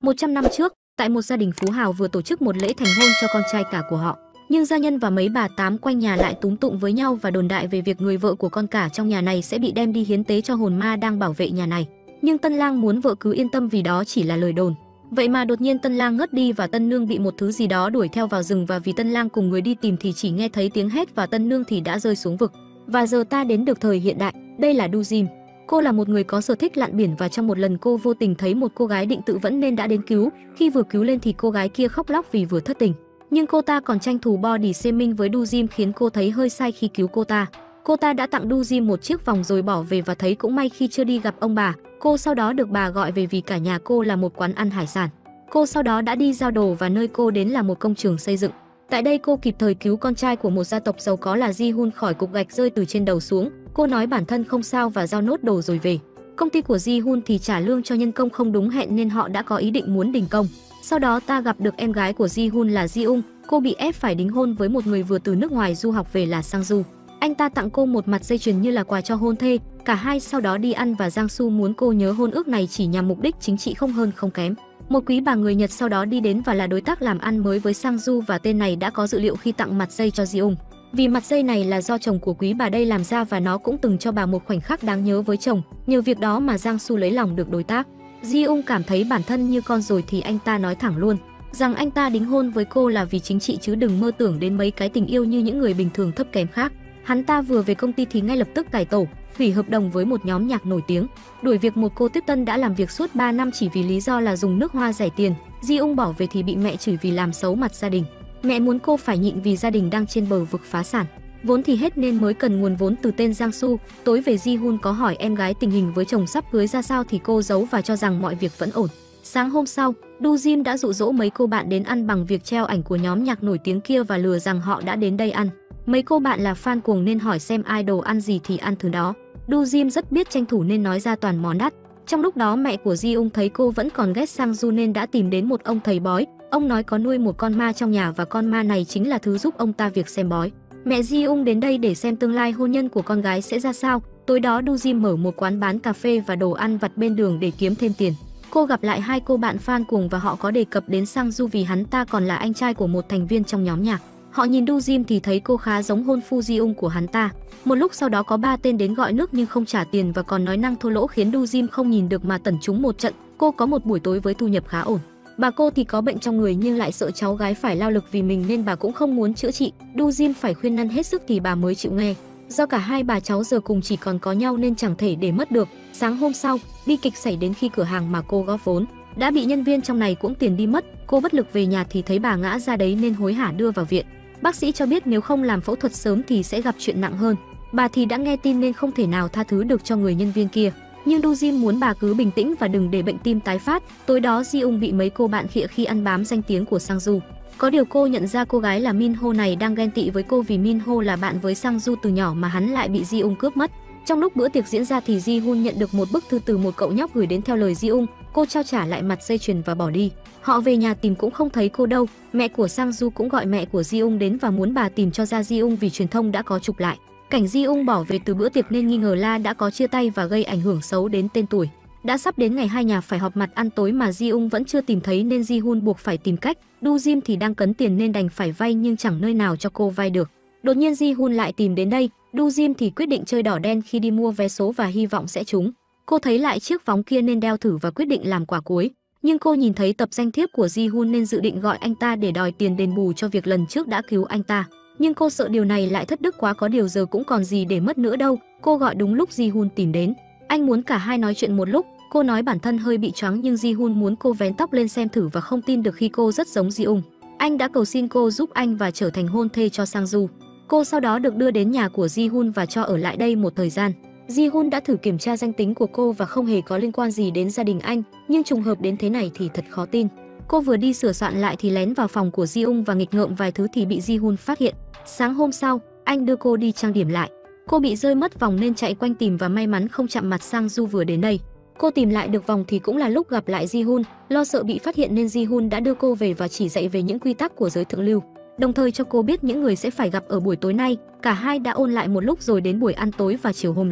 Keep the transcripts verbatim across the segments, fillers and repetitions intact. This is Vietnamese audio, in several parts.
một trăm năm trước, tại một gia đình phú hào vừa tổ chức một lễ thành hôn cho con trai cả của họ. Nhưng gia nhân và mấy bà tám quanh nhà lại túm tụng với nhau và đồn đại về việc người vợ của con cả trong nhà này sẽ bị đem đi hiến tế cho hồn ma đang bảo vệ nhà này. Nhưng tân lang muốn vợ cứ yên tâm vì đó chỉ là lời đồn. Vậy mà đột nhiên tân lang ngất đi và tân nương bị một thứ gì đó đuổi theo vào rừng, và vì tân lang cùng người đi tìm thì chỉ nghe thấy tiếng hét và tân nương thì đã rơi xuống vực. Và giờ ta đến được thời hiện đại, đây là Du Jim. Cô là một người có sở thích lặn biển và trong một lần cô vô tình thấy một cô gái định tự vẫn nên đã đến cứu. Khi vừa cứu lên thì cô gái kia khóc lóc vì vừa thất tình. Nhưng cô ta còn tranh thủ body shaming với Du Jim khiến cô thấy hơi sai khi cứu cô ta. Cô ta đã tặng Du Jim một chiếc vòng rồi bỏ về và thấy cũng may khi chưa đi gặp ông bà. Cô sau đó được bà gọi về vì cả nhà cô là một quán ăn hải sản. Cô sau đó đã đi giao đồ và nơi cô đến là một công trường xây dựng. Tại đây cô kịp thời cứu con trai của một gia tộc giàu có là Ji-hun khỏi cục gạch rơi từ trên đầu xuống. Cô nói bản thân không sao và giao nốt đồ rồi về. Công ty của Ji-hun thì trả lương cho nhân công không đúng hẹn nên họ đã có ý định muốn đình công. Sau đó ta gặp được em gái của Ji-hun là Ji-ung. Cô bị ép phải đính hôn với một người vừa từ nước ngoài du học về là Sang-ju. Anh ta tặng cô một mặt dây chuyền như là quà cho hôn thê. Cả hai sau đó đi ăn và Giang-su muốn cô nhớ hôn ước này chỉ nhằm mục đích chính trị không hơn không kém. Một quý bà người Nhật sau đó đi đến và là đối tác làm ăn mới với Sang-ju, và tên này đã có dự liệu khi tặng mặt dây cho Ji-ung. Vì mặt dây này là do chồng của quý bà đây làm ra và nó cũng từng cho bà một khoảnh khắc đáng nhớ với chồng. Nhờ việc đó mà Giang-su lấy lòng được đối tác. Ji-ung cảm thấy bản thân như con rồi thì anh ta nói thẳng luôn rằng anh ta đính hôn với cô là vì chính trị chứ đừng mơ tưởng đến mấy cái tình yêu như những người bình thường thấp kém khác. Hắn ta vừa về công ty thì ngay lập tức cải tổ, hủy hợp đồng với một nhóm nhạc nổi tiếng, đuổi việc một cô tiếp tân đã làm việc suốt ba năm chỉ vì lý do là dùng nước hoa rẻ tiền. Ji-ung bỏ về thì bị mẹ chửi vì làm xấu mặt gia đình. Mẹ muốn cô phải nhịn vì gia đình đang trên bờ vực phá sản. Vốn thì hết nên mới cần nguồn vốn từ tên Giang-su. Tối về Ji-hun có hỏi em gái tình hình với chồng sắp cưới ra sao thì cô giấu và cho rằng mọi việc vẫn ổn. Sáng hôm sau, Du Jim đã dụ dỗ mấy cô bạn đến ăn bằng việc treo ảnh của nhóm nhạc nổi tiếng kia và lừa rằng họ đã đến đây ăn. Mấy cô bạn là fan cuồng nên hỏi xem idol ăn gì thì ăn thứ đó. Du Jim rất biết tranh thủ nên nói ra toàn món đắt. Trong lúc đó mẹ của Ji-ung thấy cô vẫn còn ghét Sang-ju nên đã tìm đến một ông thầy bói. Ông nói có nuôi một con ma trong nhà và con ma này chính là thứ giúp ông ta việc xem bói. Mẹ Ji-ung đến đây để xem tương lai hôn nhân của con gái sẽ ra sao. Tối đó Du Jim mở một quán bán cà phê và đồ ăn vặt bên đường để kiếm thêm tiền. Cô gặp lại hai cô bạn fan cuồng và họ có đề cập đến Sang-ju vì hắn ta còn là anh trai của một thành viên trong nhóm nhạc. Họ nhìn Du Jim thì thấy cô khá giống hôn phu Ji-ung của hắn ta. Một lúc sau đó có ba tên đến gọi nước nhưng không trả tiền và còn nói năng thô lỗ khiến Du Jim không nhìn được mà tẩn chúng một trận. Cô có một buổi tối với thu nhập khá ổn. Bà cô thì có bệnh trong người nhưng lại sợ cháu gái phải lao lực vì mình nên bà cũng không muốn chữa trị. Du Jim phải khuyên năn hết sức thì bà mới chịu nghe. Do cả hai bà cháu giờ cùng chỉ còn có nhau nên chẳng thể để mất được. Sáng hôm sau, bi kịch xảy đến khi cửa hàng mà cô góp vốn đã bị nhân viên trong này cũng tiền đi mất. Cô bất lực về nhà thì thấy bà ngã ra đấy nên hối hả đưa vào viện. Bác sĩ cho biết nếu không làm phẫu thuật sớm thì sẽ gặp chuyện nặng hơn. Bà thì đã nghe tin nên không thể nào tha thứ được cho người nhân viên kia. Nhưng Du Jim muốn bà cứ bình tĩnh và đừng để bệnh tim tái phát. Tối đó Ji-ung bị mấy cô bạn khịa khi ăn bám danh tiếng của Sang-ju. Có điều cô nhận ra cô gái là Min-ho này đang ghen tị với cô vì Min-ho là bạn với Sang-ju từ nhỏ mà hắn lại bị Ji-ung cướp mất. Trong lúc bữa tiệc diễn ra thì Ji-hun nhận được một bức thư từ một cậu nhóc gửi đến theo lời Ji-ung. Cô trao trả lại mặt dây chuyền và bỏ đi. Họ về nhà tìm cũng không thấy cô đâu. Mẹ của Sang-ju cũng gọi mẹ của Ji-ung đến và muốn bà tìm cho ra Ji-ung vì truyền thông đã có chụp lại cảnh Ji-ung bỏ về từ bữa tiệc nên nghi ngờ là đã có chia tay và gây ảnh hưởng xấu đến tên tuổi. Đã sắp đến ngày hai nhà phải họp mặt ăn tối mà Ji-ung vẫn chưa tìm thấy nên Ji-hun buộc phải tìm cách. Du Jim thì đang cấn tiền nên đành phải vay nhưng chẳng nơi nào cho cô vay được. Đột nhiên Ji-hun lại tìm đến đây. Du Jim thì quyết định chơi đỏ đen khi đi mua vé số và hy vọng sẽ trúng. Cô thấy lại chiếc vòng kia nên đeo thử và quyết định làm quả cuối. Nhưng cô nhìn thấy tập danh thiếp của Ji-hun nên dự định gọi anh ta để đòi tiền đền bù cho việc lần trước đã cứu anh ta. Nhưng cô sợ điều này lại thất đức quá, có điều giờ cũng còn gì để mất nữa đâu. Cô gọi đúng lúc Ji-hun tìm đến. Anh muốn cả hai nói chuyện một lúc. Cô nói bản thân hơi bị choáng nhưng Ji-hun muốn cô vén tóc lên xem thử và không tin được khi cô rất giống Ji-ung. Anh đã cầu xin cô giúp anh và trở thành hôn thê cho Sang-ju. Cô sau đó được đưa đến nhà của Ji-hun và cho ở lại đây một thời gian. Ji-hun đã thử kiểm tra danh tính của cô và không hề có liên quan gì đến gia đình anh, nhưng trùng hợp đến thế này thì thật khó tin. Cô vừa đi sửa soạn lại thì lén vào phòng của Ji-ung và nghịch ngợm vài thứ thì bị Ji-hun phát hiện. Sáng hôm sau, anh đưa cô đi trang điểm lại. Cô bị rơi mất vòng nên chạy quanh tìm và may mắn không chạm mặt Sang-ju vừa đến đây. Cô tìm lại được vòng thì cũng là lúc gặp lại Ji-hun. Lo sợ bị phát hiện nên Ji-hun đã đưa cô về và chỉ dạy về những quy tắc của giới thượng lưu, đồng thời cho cô biết những người sẽ phải gặp ở buổi tối nay. Cả hai đã ôn lại một lúc rồi đến buổi ăn tối và chiều hôm đó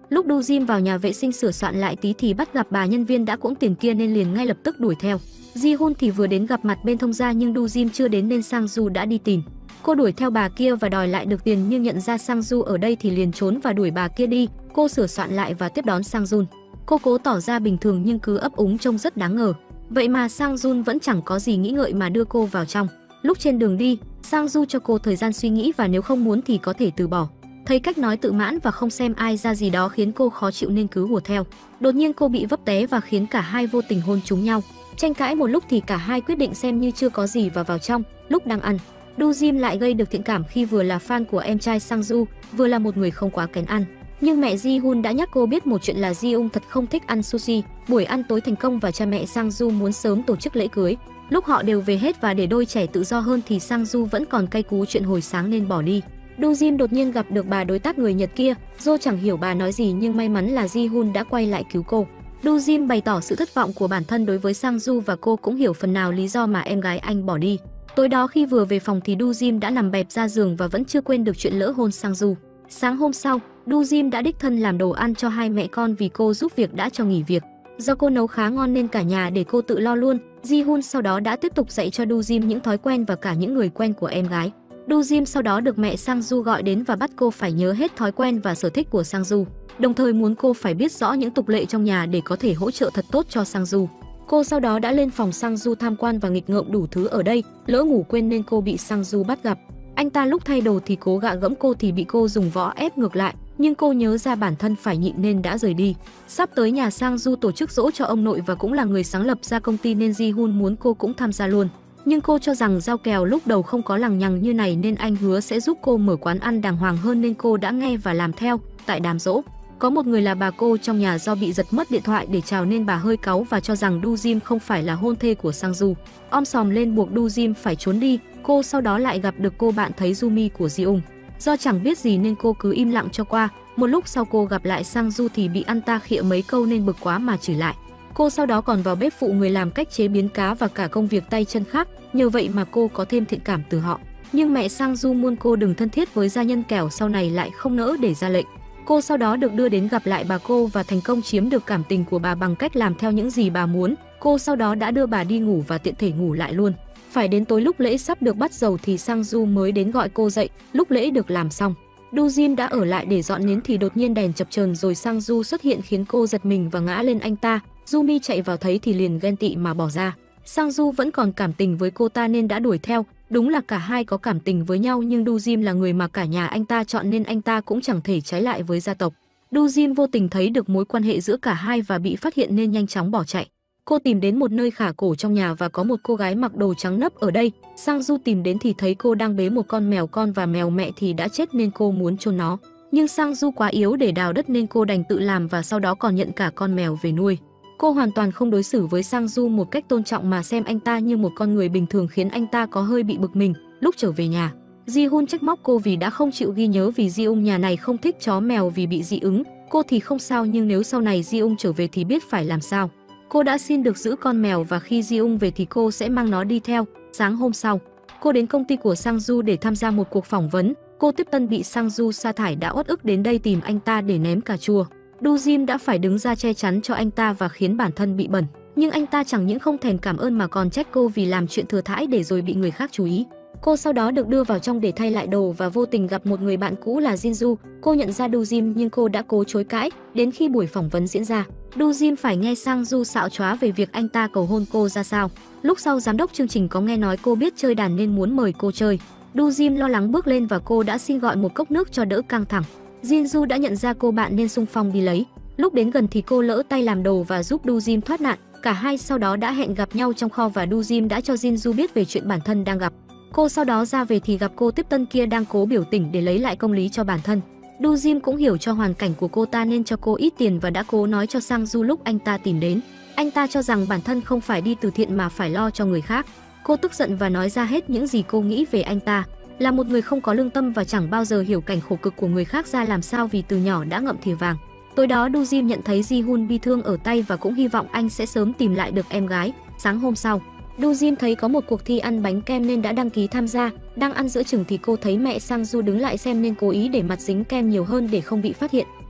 Lúc Du Jim vào nhà vệ sinh sửa soạn lại tí thì bắt gặp bà nhân viên đã cỗng tiền kia nên liền ngay lập tức đuổi theo. Ji Hun thì vừa đến gặp mặt bên thông gia nhưng Du Jim chưa đến nên Sang Du đã đi tìm. Cô đuổi theo bà kia và đòi lại được tiền nhưng nhận ra Sang Du ở đây thì liền trốn và đuổi bà kia đi. Cô sửa soạn lại và tiếp đón Sang Jun. Cô cố tỏ ra bình thường nhưng cứ ấp úng trông rất đáng ngờ. Vậy mà Sang Jun vẫn chẳng có gì nghĩ ngợi mà đưa cô vào trong. Lúc trên đường đi, Sang Du cho cô thời gian suy nghĩ và nếu không muốn thì có thể từ bỏ. Thấy cách nói tự mãn và không xem ai ra gì đó khiến cô khó chịu nên cứ hùa theo. Đột nhiên cô bị vấp té và khiến cả hai vô tình hôn trúng nhau. Tranh cãi một lúc thì cả hai quyết định xem như chưa có gì và vào trong. Lúc đang ăn, Du Jim lại gây được thiện cảm khi vừa là fan của em trai Sang Du, vừa là một người không quá kén ăn. Nhưng mẹ Ji Hun đã nhắc cô biết một chuyện là Ji Ung thật không thích ăn sushi. Buổi ăn tối thành công và cha mẹ Sang Du muốn sớm tổ chức lễ cưới. Lúc họ đều về hết và để đôi trẻ tự do hơn thì Sang Du vẫn còn cay cú chuyện hồi sáng nên bỏ đi. Du Jim đột nhiên gặp được bà đối tác người Nhật kia. Do chẳng hiểu bà nói gì nhưng may mắn là Ji Hun đã quay lại cứu cô. Du Jim bày tỏ sự thất vọng của bản thân đối với Sang Du và cô cũng hiểu phần nào lý do mà em gái anh bỏ đi. Tối đó khi vừa về phòng thì Du Jim đã nằm bẹp ra giường và vẫn chưa quên được chuyện lỡ hôn Sang Du. Sáng hôm sau, Du Jim đã đích thân làm đồ ăn cho hai mẹ con vì cô giúp việc đã cho nghỉ việc. Do cô nấu khá ngon nên cả nhà để cô tự lo luôn. Ji Hun sau đó đã tiếp tục dạy cho Du Jim những thói quen và cả những người quen của em gái. Du Jim sau đó được mẹ Sang Du gọi đến và bắt cô phải nhớ hết thói quen và sở thích của Sang Du, đồng thời muốn cô phải biết rõ những tục lệ trong nhà để có thể hỗ trợ thật tốt cho Sang Du. Cô sau đó đã lên phòng Sang Du tham quan và nghịch ngợm đủ thứ ở đây, lỡ ngủ quên nên cô bị Sang Du bắt gặp. Anh ta lúc thay đồ thì cố gạ gẫm cô thì bị cô dùng võ ép ngược lại, nhưng cô nhớ ra bản thân phải nhịn nên đã rời đi. Sắp tới nhà Sang Du tổ chức giỗ cho ông nội và cũng là người sáng lập ra công ty nên Ji Hun muốn cô cũng tham gia luôn. Nhưng cô cho rằng giao kèo lúc đầu không có lằng nhằng như này nên anh hứa sẽ giúp cô mở quán ăn đàng hoàng hơn nên cô đã nghe và làm theo. Tại đám giỗ, có một người là bà cô trong nhà do bị giật mất điện thoại để chào nên bà hơi cáu và cho rằng Du Jim không phải là hôn thê của Sang Du. Om sòm lên buộc Du Jim phải trốn đi. Cô sau đó lại gặp được cô bạn thấy Jumi của Ji Ung. Do chẳng biết gì nên cô cứ im lặng cho qua. Một lúc sau cô gặp lại Sang Du thì bị anh ta khịa mấy câu nên bực quá mà chửi lại. Cô sau đó còn vào bếp phụ người làm cách chế biến cá và cả công việc tay chân khác, nhờ vậy mà cô có thêm thiện cảm từ họ. Nhưng mẹ Sang Du muốn cô đừng thân thiết với gia nhân kẻo sau này lại không nỡ để ra lệnh. Cô sau đó được đưa đến gặp lại bà cô và thành công chiếm được cảm tình của bà bằng cách làm theo những gì bà muốn. Cô sau đó đã đưa bà đi ngủ và tiện thể ngủ lại luôn. Phải đến tối lúc lễ sắp được bắt dầu thì Sang Du mới đến gọi cô dậy. Lúc lễ được làm xong, Du Jim đã ở lại để dọn nến thì đột nhiên đèn chập chờn rồi Sang Du xuất hiện khiến cô giật mình và ngã lên anh ta. Jumi chạy vào thấy thì liền ghen tị mà bỏ ra. Sang Du vẫn còn cảm tình với cô ta nên đã đuổi theo. Đúng là cả hai có cảm tình với nhau nhưng Du Jim là người mà cả nhà anh ta chọn nên anh ta cũng chẳng thể trái lại với gia tộc. Du Jim vô tình thấy được mối quan hệ giữa cả hai và bị phát hiện nên nhanh chóng bỏ chạy. Cô tìm đến một nơi khả cổ trong nhà và có một cô gái mặc đồ trắng nấp ở đây. Sang Du tìm đến thì thấy cô đang bế một con mèo con và mèo mẹ thì đã chết nên cô muốn chôn nó. Nhưng Sang Du quá yếu để đào đất nên cô đành tự làm và sau đó còn nhận cả con mèo về nuôi. Cô hoàn toàn không đối xử với Sang Du một cách tôn trọng mà xem anh ta như một con người bình thường khiến anh ta có hơi bị bực mình. Lúc trở về nhà, Ji Hun trách móc cô vì đã không chịu ghi nhớ vì Ji Ung nhà này không thích chó mèo vì bị dị ứng. Cô thì không sao nhưng nếu sau này Ji Ung trở về thì biết phải làm sao. Cô đã xin được giữ con mèo và khi Ji Ung về thì cô sẽ mang nó đi theo. Sáng hôm sau, cô đến công ty của Sang Du để tham gia một cuộc phỏng vấn. Cô tiếp tân bị Sang Du sa thải đã uất ức đến đây tìm anh ta để ném cà chua. Du Jim đã phải đứng ra che chắn cho anh ta và khiến bản thân bị bẩn. Nhưng anh ta chẳng những không thèm cảm ơn mà còn trách cô vì làm chuyện thừa thãi để rồi bị người khác chú ý. Cô sau đó được đưa vào trong để thay lại đồ và vô tình gặp một người bạn cũ là Jinju. Cô nhận ra Du Jim nhưng cô đã cố chối cãi. Đến khi buổi phỏng vấn diễn ra, Du Jim phải nghe Sang Du xạo trá về việc anh ta cầu hôn cô ra sao. Lúc sau giám đốc chương trình có nghe nói cô biết chơi đàn nên muốn mời cô chơi. Du Jim lo lắng bước lên và cô đã xin gọi một cốc nước cho đỡ căng thẳng. Jinju đã nhận ra cô bạn nên xung phong đi lấy. Lúc đến gần thì cô lỡ tay làm đồ và giúp Du Jim thoát nạn. Cả hai sau đó đã hẹn gặp nhau trong kho và Du Jim đã cho Jinju biết về chuyện bản thân đang gặp. Cô sau đó ra về thì gặp cô tiếp tân kia đang cố biểu tỉnh để lấy lại công lý cho bản thân. Du Jim cũng hiểu cho hoàn cảnh của cô ta nên cho cô ít tiền và đã cố nói cho Sang Du lúc anh ta tìm đến. Anh ta cho rằng bản thân không phải đi từ thiện mà phải lo cho người khác. Cô tức giận và nói ra hết những gì cô nghĩ về anh ta. Là một người không có lương tâm và chẳng bao giờ hiểu cảnh khổ cực của người khác ra làm sao vì từ nhỏ đã ngậm thìa vàng. Tối đó Du Jim nhận thấy Ji Hun bị thương ở tay và cũng hy vọng anh sẽ sớm tìm lại được em gái. Sáng hôm sau, Du Jim thấy có một cuộc thi ăn bánh kem nên đã đăng ký tham gia. Đang ăn giữa chừng thì cô thấy mẹ Sang Du đứng lại xem nên cố ý để mặt dính kem nhiều hơn để không bị phát hiện.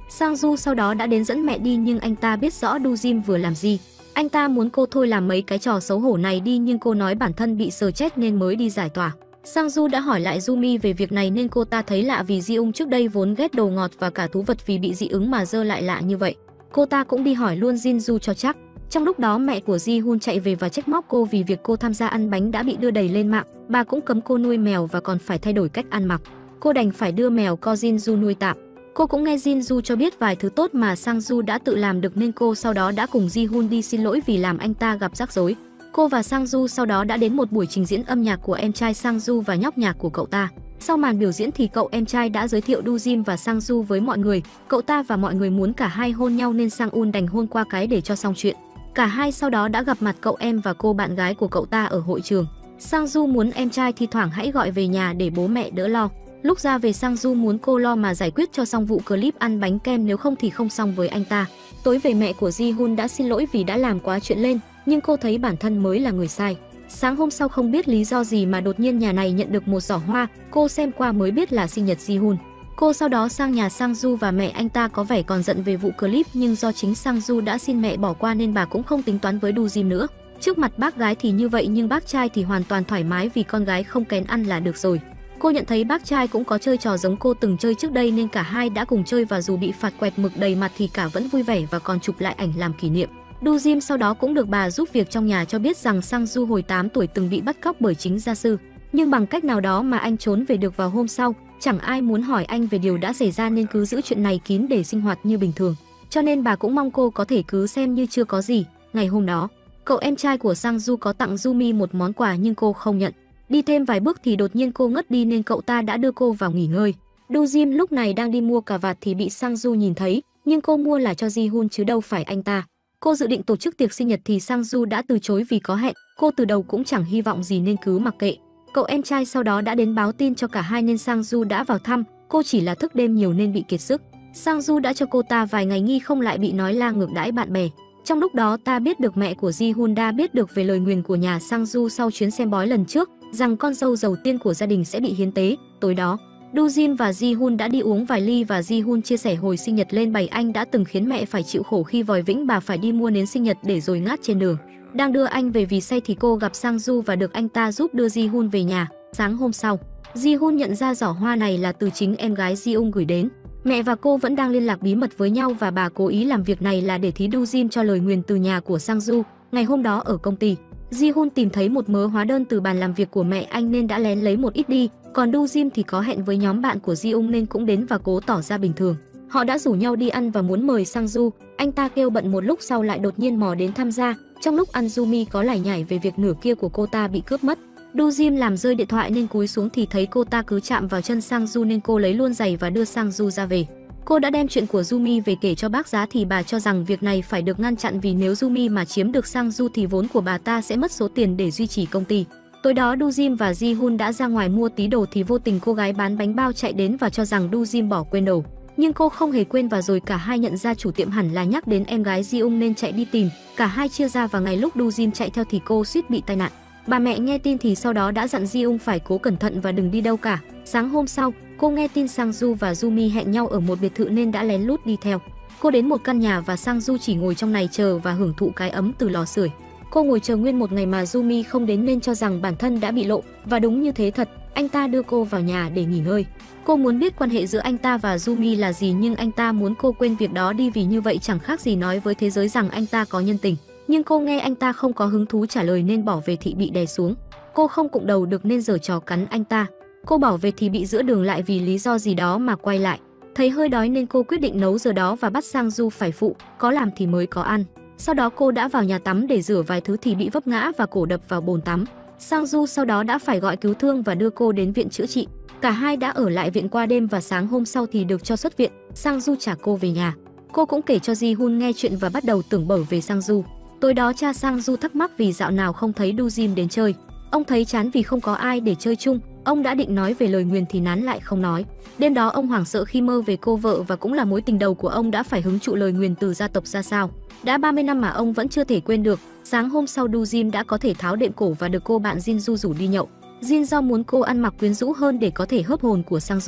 Sang Du sau đó đã đến dẫn mẹ đi nhưng anh ta biết rõ Du Jim vừa làm gì. Anh ta muốn cô thôi làm mấy cái trò xấu hổ này đi nhưng cô nói bản thân bị sờ chết nên mới đi giải tỏa. Sang Du đã hỏi lại Yumi về việc này nên cô ta thấy lạ vì Ji-ung trước đây vốn ghét đồ ngọt và cả thú vật vì bị dị ứng mà dơ lại lạ như vậy. Cô ta cũng đi hỏi luôn Jin-ju cho chắc. Trong lúc đó mẹ của Ji-hun chạy về và trách móc cô vì việc cô tham gia ăn bánh đã bị đưa đày lên mạng. Bà cũng cấm cô nuôi mèo và còn phải thay đổi cách ăn mặc. Cô đành phải đưa mèo Ko Jin-ju nuôi tạm. Cô cũng nghe Jin-ju cho biết vài thứ tốt mà Sang-ju đã tự làm được nên cô sau đó đã cùng Ji-hun đi xin lỗi vì làm anh ta gặp rắc rối. Cô và Sang-ju sau đó đã đến một buổi trình diễn âm nhạc của em trai Sang-ju và nhóc nhạc của cậu ta. Sau màn biểu diễn thì cậu em trai đã giới thiệu Du Jim và Sang-ju với mọi người. Cậu ta và mọi người muốn cả hai hôn nhau nên Sang-un đành hôn qua cái để cho xong chuyện. Cả hai sau đó đã gặp mặt cậu em và cô bạn gái của cậu ta ở hội trường. Sang-ju muốn em trai thi thoảng hãy gọi về nhà để bố mẹ đỡ lo. Lúc ra về Sang-ju muốn cô lo mà giải quyết cho xong vụ clip ăn bánh kem nếu không thì không xong với anh ta. Tối về mẹ của Ji-hun đã xin lỗi vì đã làm quá chuyện lên, nhưng cô thấy bản thân mới là người sai. Sáng hôm sau không biết lý do gì mà đột nhiên nhà này nhận được một giỏ hoa, cô xem qua mới biết là sinh nhật Ji-hun. Cô sau đó sang nhà Sang-ju và mẹ anh ta có vẻ còn giận về vụ clip nhưng do chính Sang-ju đã xin mẹ bỏ qua nên bà cũng không tính toán với Du Jim nữa. Trước mặt bác gái thì như vậy nhưng bác trai thì hoàn toàn thoải mái vì con gái không kén ăn là được rồi. Cô nhận thấy bác trai cũng có chơi trò giống cô từng chơi trước đây nên cả hai đã cùng chơi và dù bị phạt quẹt mực đầy mặt thì cả vẫn vui vẻ và còn chụp lại ảnh làm kỷ niệm. Du Jim sau đó cũng được bà giúp việc trong nhà cho biết rằng Sang-ju hồi tám tuổi từng bị bắt cóc bởi chính gia sư. Nhưng bằng cách nào đó mà anh trốn về được vào hôm sau, chẳng ai muốn hỏi anh về điều đã xảy ra nên cứ giữ chuyện này kín để sinh hoạt như bình thường. Cho nên bà cũng mong cô có thể cứ xem như chưa có gì. Ngày hôm đó, cậu em trai của Sang-ju có tặng Yumi một món quà nhưng cô không nhận. Đi thêm vài bước thì đột nhiên cô ngất đi nên cậu ta đã đưa cô vào nghỉ ngơi. Du Jim lúc này đang đi mua cà vạt thì bị Sang-ju nhìn thấy, nhưng cô mua là cho Ji-hun chứ đâu phải anh ta. Cô dự định tổ chức tiệc sinh nhật thì Sang-ju đã từ chối vì có hẹn, cô từ đầu cũng chẳng hy vọng gì nên cứ mặc kệ. Cậu em trai sau đó đã đến báo tin cho cả hai nên Sang-ju đã vào thăm, cô chỉ là thức đêm nhiều nên bị kiệt sức. Sang-ju đã cho cô ta vài ngày nghi không lại bị nói la ngược đãi bạn bè. Trong lúc đó ta biết được mẹ của Ji-hun đã biết được về lời nguyền của nhà Sang-ju sau chuyến xem bói lần trước, rằng con dâu đầu tiên của gia đình sẽ bị hiến tế. Tối đó, Du Jim và Ji-hun đã đi uống vài ly và Ji-hun chia sẻ hồi sinh nhật lên bày anh đã từng khiến mẹ phải chịu khổ khi vòi vĩnh bà phải đi mua nến sinh nhật để rồi ngát trên đường. Đang đưa anh về vì say thì cô gặp Sang-ju và được anh ta giúp đưa Ji-hun về nhà. Sáng hôm sau, Ji-hun nhận ra giỏ hoa này là từ chính em gái Ji-ung gửi đến. Mẹ và cô vẫn đang liên lạc bí mật với nhau và bà cố ý làm việc này là để thí Du Jim cho lời nguyền từ nhà của Sang-ju. Ngày hôm đó ở công ty, Ji-hun tìm thấy một mớ hóa đơn từ bàn làm việc của mẹ anh nên đã lén lấy một ít đi, còn Du Jim thì có hẹn với nhóm bạn của Ji-ung nên cũng đến và cố tỏ ra bình thường. Họ đã rủ nhau đi ăn và muốn mời Sang-ju, anh ta kêu bận một lúc sau lại đột nhiên mò đến tham gia. Trong lúc ăn Yumi có lải nhải về việc nửa kia của cô ta bị cướp mất. Du Jim làm rơi điện thoại nên cúi xuống thì thấy cô ta cứ chạm vào chân Sang-ju nên cô lấy luôn giày và đưa Sang-ju ra về. Cô đã đem chuyện của Yumi về kể cho bác giá thì bà cho rằng việc này phải được ngăn chặn vì nếu Yumi mà chiếm được Sang-ju thì vốn của bà ta sẽ mất số tiền để duy trì công ty. Tối đó Du Jim và Ji-hun đã ra ngoài mua tí đồ thì vô tình cô gái bán bánh bao chạy đến và cho rằng Du Jim bỏ quên đồ. Nhưng cô không hề quên và rồi cả hai nhận ra chủ tiệm hẳn là nhắc đến em gái Ji-ung nên chạy đi tìm. Cả hai chia ra và ngày lúc Du Jim chạy theo thì cô suýt bị tai nạn. Bà mẹ nghe tin thì sau đó đã dặn Ji-ung phải cố cẩn thận và đừng đi đâu cả. Sáng hôm sau, cô nghe tin Sang-ju và Yumi hẹn nhau ở một biệt thự nên đã lén lút đi theo. Cô đến một căn nhà và Sang-ju chỉ ngồi trong này chờ và hưởng thụ cái ấm từ lò sưởi. Cô ngồi chờ nguyên một ngày mà Yumi không đến nên cho rằng bản thân đã bị lộ, và đúng như thế thật, anh ta đưa cô vào nhà để nghỉ ngơi. Cô muốn biết quan hệ giữa anh ta và Yumi là gì nhưng anh ta muốn cô quên việc đó đi vì như vậy chẳng khác gì nói với thế giới rằng anh ta có nhân tình. Nhưng cô nghe anh ta không có hứng thú trả lời nên bỏ về thì bị đè xuống. Cô không cụng đầu được nên giở trò cắn anh ta. Cô bỏ về thì bị giữa đường lại vì lý do gì đó mà quay lại. Thấy hơi đói nên cô quyết định nấu giờ đó và bắt Sang-ju phải phụ, có làm thì mới có ăn. Sau đó cô đã vào nhà tắm để rửa vài thứ thì bị vấp ngã và cổ đập vào bồn tắm. Sang-ju sau đó đã phải gọi cứu thương và đưa cô đến viện chữa trị. Cả hai đã ở lại viện qua đêm và sáng hôm sau thì được cho xuất viện. Sang-ju trả cô về nhà. Cô cũng kể cho Ji-hun nghe chuyện và bắt đầu tưởng bở về Sang-ju. Tối đó cha Sang-ju thắc mắc vì dạo nào không thấy Du Jim đến chơi. Ông thấy chán vì không có ai để chơi chung. Ông đã định nói về lời nguyền thì nán lại không nói. Đêm đó ông hoảng sợ khi mơ về cô vợ và cũng là mối tình đầu của ông đã phải hứng chịu lời nguyền từ gia tộc ra sao. Đã ba mươi năm mà ông vẫn chưa thể quên được. Sáng hôm sau Du Jim đã có thể tháo đệm cổ và được cô bạn Jin-ju rủ đi nhậu. Jin do muốn cô ăn mặc quyến rũ hơn để có thể hớp hồn của Sang-ju.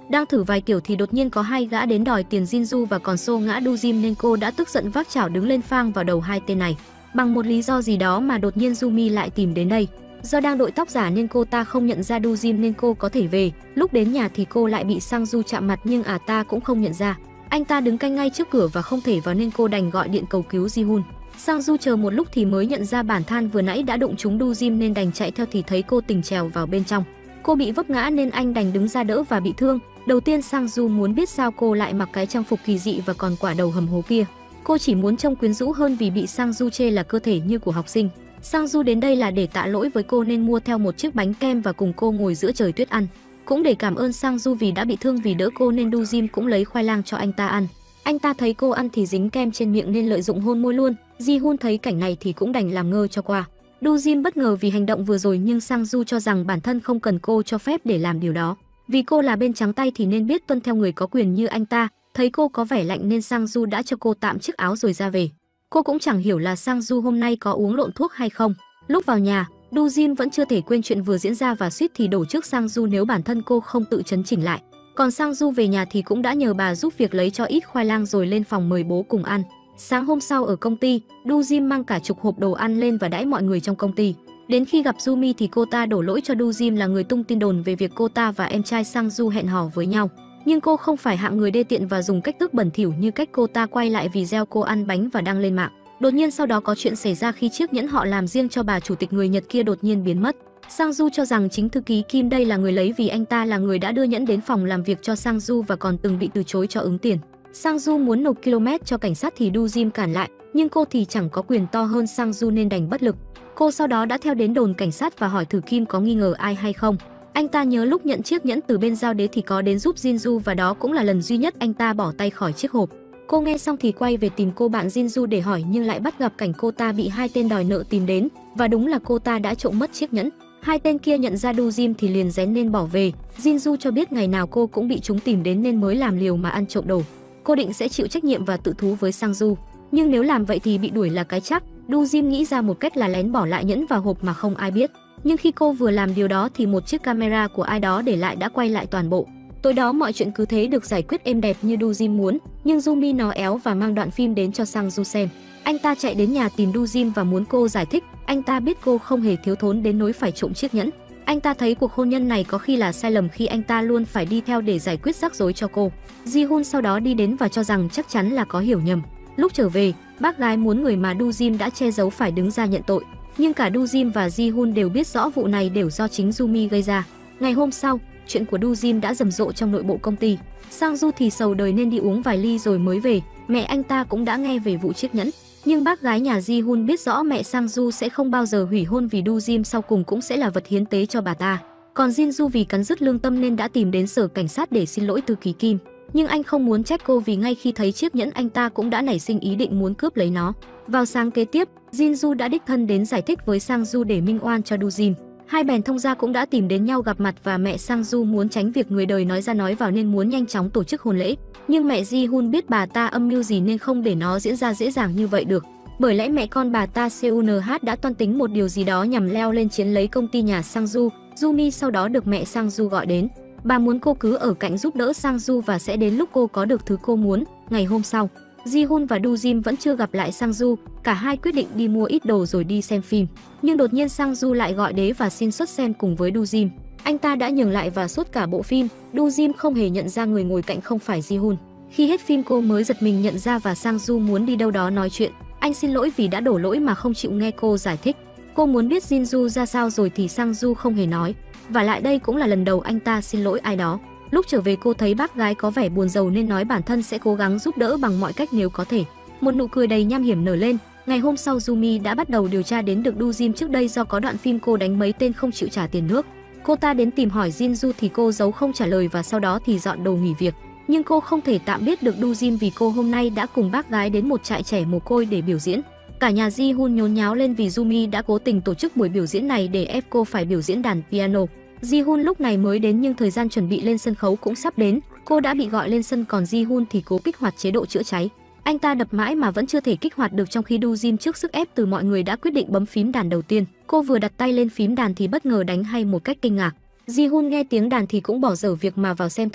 Đang thử vài kiểu thì đột nhiên có hai gã đến đòi tiền Jinju và còn xô ngã Du Jim nên cô đã tức giận vác chảo đứng lên phang vào đầu hai tên này. Bằng một lý do gì đó mà đột nhiên Yumi lại tìm đến đây. Do đang đội tóc giả nên cô ta không nhận ra Du Jim nên cô có thể về. Lúc đến nhà thì cô lại bị Sang Du chạm mặt nhưng à ta cũng không nhận ra. Anh ta đứng canh ngay trước cửa và không thể vào nên cô đành gọi điện cầu cứu Ji-hun. Sang Du chờ một lúc thì mới nhận ra bản than vừa nãy đã đụng trúng Du Jim nên đành chạy theo thì thấy cô tình trèo vào bên trong. Cô bị vấp ngã nên anh đành đứng ra đỡ và bị thương. Đầu tiên Sang Du muốn biết sao cô lại mặc cái trang phục kỳ dị và còn quả đầu hầm hố kia. Cô chỉ muốn trông quyến rũ hơn vì bị Sang Du chê là cơ thể như của học sinh. Sang Du đến đây là để tạ lỗi với cô nên mua theo một chiếc bánh kem và cùng cô ngồi giữa trời tuyết ăn. Cũng để cảm ơn Sang Du vì đã bị thương vì đỡ cô nên Du Jim cũng lấy khoai lang cho anh ta ăn. Anh ta thấy cô ăn thì dính kem trên miệng nên lợi dụng hôn môi luôn. Ji-hun thấy cảnh này thì cũng đành làm ngơ cho qua. Du Jim bất ngờ vì hành động vừa rồi nhưng Sang Du cho rằng bản thân không cần cô cho phép để làm điều đó. Vì cô là bên trắng tay thì nên biết tuân theo người có quyền như anh ta. Thấy cô có vẻ lạnh nên Sang Du đã cho cô tạm chiếc áo rồi ra về. Cô cũng chẳng hiểu là Sang Du hôm nay có uống lộn thuốc hay không. Lúc vào nhà, Du Jim vẫn chưa thể quên chuyện vừa diễn ra và suýt thì đổ trước Sang Du nếu bản thân cô không tự chấn chỉnh lại. Còn Sang Du về nhà thì cũng đã nhờ bà giúp việc lấy cho ít khoai lang rồi lên phòng mời bố cùng ăn. Sáng hôm sau ở công ty, Du Jim mang cả chục hộp đồ ăn lên và đãi mọi người trong công ty. Đến khi gặp Yumi thì cô ta đổ lỗi cho Du Jim là người tung tin đồn về việc cô ta và em trai Sang Du hẹn hò với nhau. Nhưng cô không phải hạng người đê tiện và dùng cách thức bẩn thỉu như cách cô ta quay lại video cô ăn bánh và đăng lên mạng. Đột nhiên sau đó có chuyện xảy ra khi chiếc nhẫn họ làm riêng cho bà chủ tịch người Nhật kia đột nhiên biến mất. Sang Du cho rằng chính thư ký Kim đây là người lấy vì anh ta là người đã đưa nhẫn đến phòng làm việc cho Sang Du và còn từng bị từ chối cho ứng tiền. Sang Du muốn nộp km cho cảnh sát thì Du Jim cản lại, nhưng cô thì chẳng có quyền to hơn Sang Du nên đành bất lực. Cô sau đó đã theo đến đồn cảnh sát và hỏi thử Kim có nghi ngờ ai hay không. Anh ta nhớ lúc nhận chiếc nhẫn từ bên giao đế thì có đến giúp Jinju và đó cũng là lần duy nhất anh ta bỏ tay khỏi chiếc hộp. Cô nghe xong thì quay về tìm cô bạn Jinju để hỏi nhưng lại bắt gặp cảnh cô ta bị hai tên đòi nợ tìm đến và đúng là cô ta đã trộm mất chiếc nhẫn. Hai tên kia nhận ra Du Jim thì liền rén nên bỏ về. Jinju cho biết ngày nào cô cũng bị chúng tìm đến nên mới làm liều mà ăn trộm đồ. Cô định sẽ chịu trách nhiệm và tự thú với Sang Du, nhưng nếu làm vậy thì bị đuổi là cái chắc. Du Jim nghĩ ra một cách là lén bỏ lại nhẫn vào hộp mà không ai biết. Nhưng khi cô vừa làm điều đó thì một chiếc camera của ai đó để lại đã quay lại toàn bộ. Tối đó mọi chuyện cứ thế được giải quyết êm đẹp như Du Jim muốn, nhưng Yumi nó éo và mang đoạn phim đến cho Sang Du xem. Anh ta chạy đến nhà tìm Du Jim và muốn cô giải thích. Anh ta biết cô không hề thiếu thốn đến nỗi phải trộm chiếc nhẫn. Anh ta thấy cuộc hôn nhân này có khi là sai lầm khi anh ta luôn phải đi theo để giải quyết rắc rối cho cô. Ji-hun sau đó đi đến và cho rằng chắc chắn là có hiểu nhầm. Lúc trở về, bác gái muốn người mà Du Jim đã che giấu phải đứng ra nhận tội. Nhưng cả Du Jim và Ji-hun đều biết rõ vụ này đều do chính Yumi gây ra. Ngày hôm sau, chuyện của Du Jim đã rầm rộ trong nội bộ công ty. Sang Du thì sầu đời nên đi uống vài ly rồi mới về. Mẹ anh ta cũng đã nghe về vụ chiếc nhẫn. Nhưng bác gái nhà Ji-hun biết rõ mẹ Sang Du sẽ không bao giờ hủy hôn vì Du Jim sau cùng cũng sẽ là vật hiến tế cho bà ta. Còn Jinju vì cắn rứt lương tâm nên đã tìm đến sở cảnh sát để xin lỗi thư ký Kim. Nhưng anh không muốn trách cô vì ngay khi thấy chiếc nhẫn anh ta cũng đã nảy sinh ý định muốn cướp lấy nó. Vào sáng kế tiếp, Jinju đã đích thân đến giải thích với Sang Du để minh oan cho Du Jim. Hai bèn thông gia cũng đã tìm đến nhau gặp mặt và mẹ Sang Du muốn tránh việc người đời nói ra nói vào nên muốn nhanh chóng tổ chức hôn lễ. Nhưng mẹ Ji-hun biết bà ta âm mưu gì nên không để nó diễn ra dễ dàng như vậy được. Bởi lẽ mẹ con bà ta Seung đã toan tính một điều gì đó nhằm leo lên chiếm lấy công ty nhà Sang Du. Yumi sau đó được mẹ Sang Du gọi đến. Bà muốn cô cứ ở cạnh giúp đỡ Sang Du và sẽ đến lúc cô có được thứ cô muốn. Ngày hôm sau, Ji-hun và Du Jim vẫn chưa gặp lại Sang Du. Cả hai quyết định đi mua ít đồ rồi đi xem phim. Nhưng đột nhiên Sang Du lại gọi đế và xin xuất xem cùng với Du Jim. Anh ta đã nhường lại và suốt cả bộ phim, Du Jim không hề nhận ra người ngồi cạnh không phải Ji-hun. Khi hết phim cô mới giật mình nhận ra và Sang Du muốn đi đâu đó nói chuyện. Anh xin lỗi vì đã đổ lỗi mà không chịu nghe cô giải thích. Cô muốn biết Jinju ra sao rồi thì Sang Du không hề nói. Và lại đây cũng là lần đầu anh ta xin lỗi ai đó. Lúc trở về cô thấy bác gái có vẻ buồn rầu nên nói bản thân sẽ cố gắng giúp đỡ bằng mọi cách nếu có thể. Một nụ cười đầy nham hiểm nở lên. Ngày hôm sau Yumi đã bắt đầu điều tra đến được Du Jim trước đây do có đoạn phim cô đánh mấy tên không chịu trả tiền nước. Cô ta đến tìm hỏi Jinju thì cô giấu không trả lời và sau đó thì dọn đồ nghỉ việc. Nhưng cô không thể tạm biết được Du Jim vì cô hôm nay đã cùng bác gái đến một trại trẻ mồ côi để biểu diễn. Cả nhà Ji-hun nhốn nháo lên vì Yumi đã cố tình tổ chức buổi biểu diễn này để ép cô phải biểu diễn đàn piano. Ji-hun lúc này mới đến nhưng thời gian chuẩn bị lên sân khấu cũng sắp đến. Cô đã bị gọi lên sân còn Ji-hun thì cố kích hoạt chế độ chữa cháy. Anh ta đập mãi mà vẫn chưa thể kích hoạt được trong khi Du Jim trước sức ép từ mọi người đã quyết định bấm phím đàn đầu tiên. Cô vừa đặt tay lên phím đàn thì bất ngờ đánh hay một cách kinh ngạc. Ji-hun nghe tiếng đàn thì cũng bỏ dở việc mà vào xem thử.